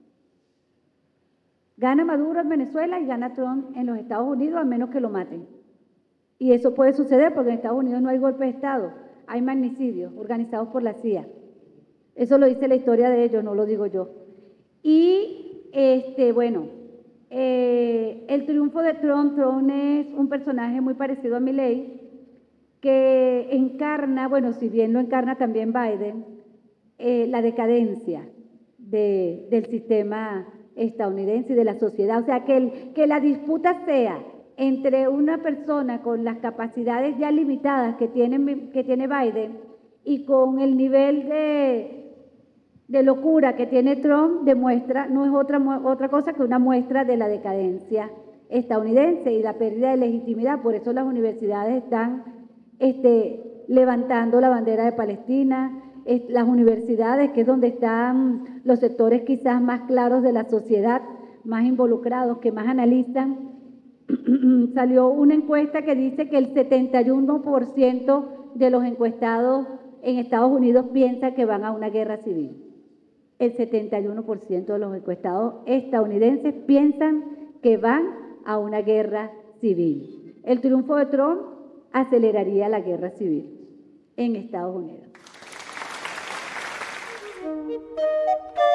Gana Maduro en Venezuela y gana Trump en los Estados Unidos, a menos que lo maten. Y eso puede suceder porque en Estados Unidos no hay golpe de Estado, hay magnicidios organizados por la C I A. Eso lo dice la historia de ellos, no lo digo yo. Y, este, bueno, eh, el triunfo de Trump, Trump es un personaje muy parecido a Milei, que encarna, bueno, si bien lo encarna también Biden, eh, la decadencia de, del sistema estadounidense y de la sociedad. O sea, que, el, que la disputa sea entre una persona con las capacidades ya limitadas que tiene, que tiene Biden y con el nivel de, de locura que tiene Trump, demuestra, no es otra, otra cosa que una muestra de la decadencia estadounidense y la pérdida de legitimidad. Por eso las universidades están Este, levantando la bandera de Palestina, es, las universidades, que es donde están los sectores quizás más claros de la sociedad, más involucrados, que más analizan. Salió una encuesta que dice que el setenta y uno por ciento de los encuestados en Estados Unidos piensa que van a una guerra civil. El setenta y uno por ciento de los encuestados estadounidenses piensan que van a una guerra civil. El triunfo de Trump aceleraría la guerra civil en Estados Unidos.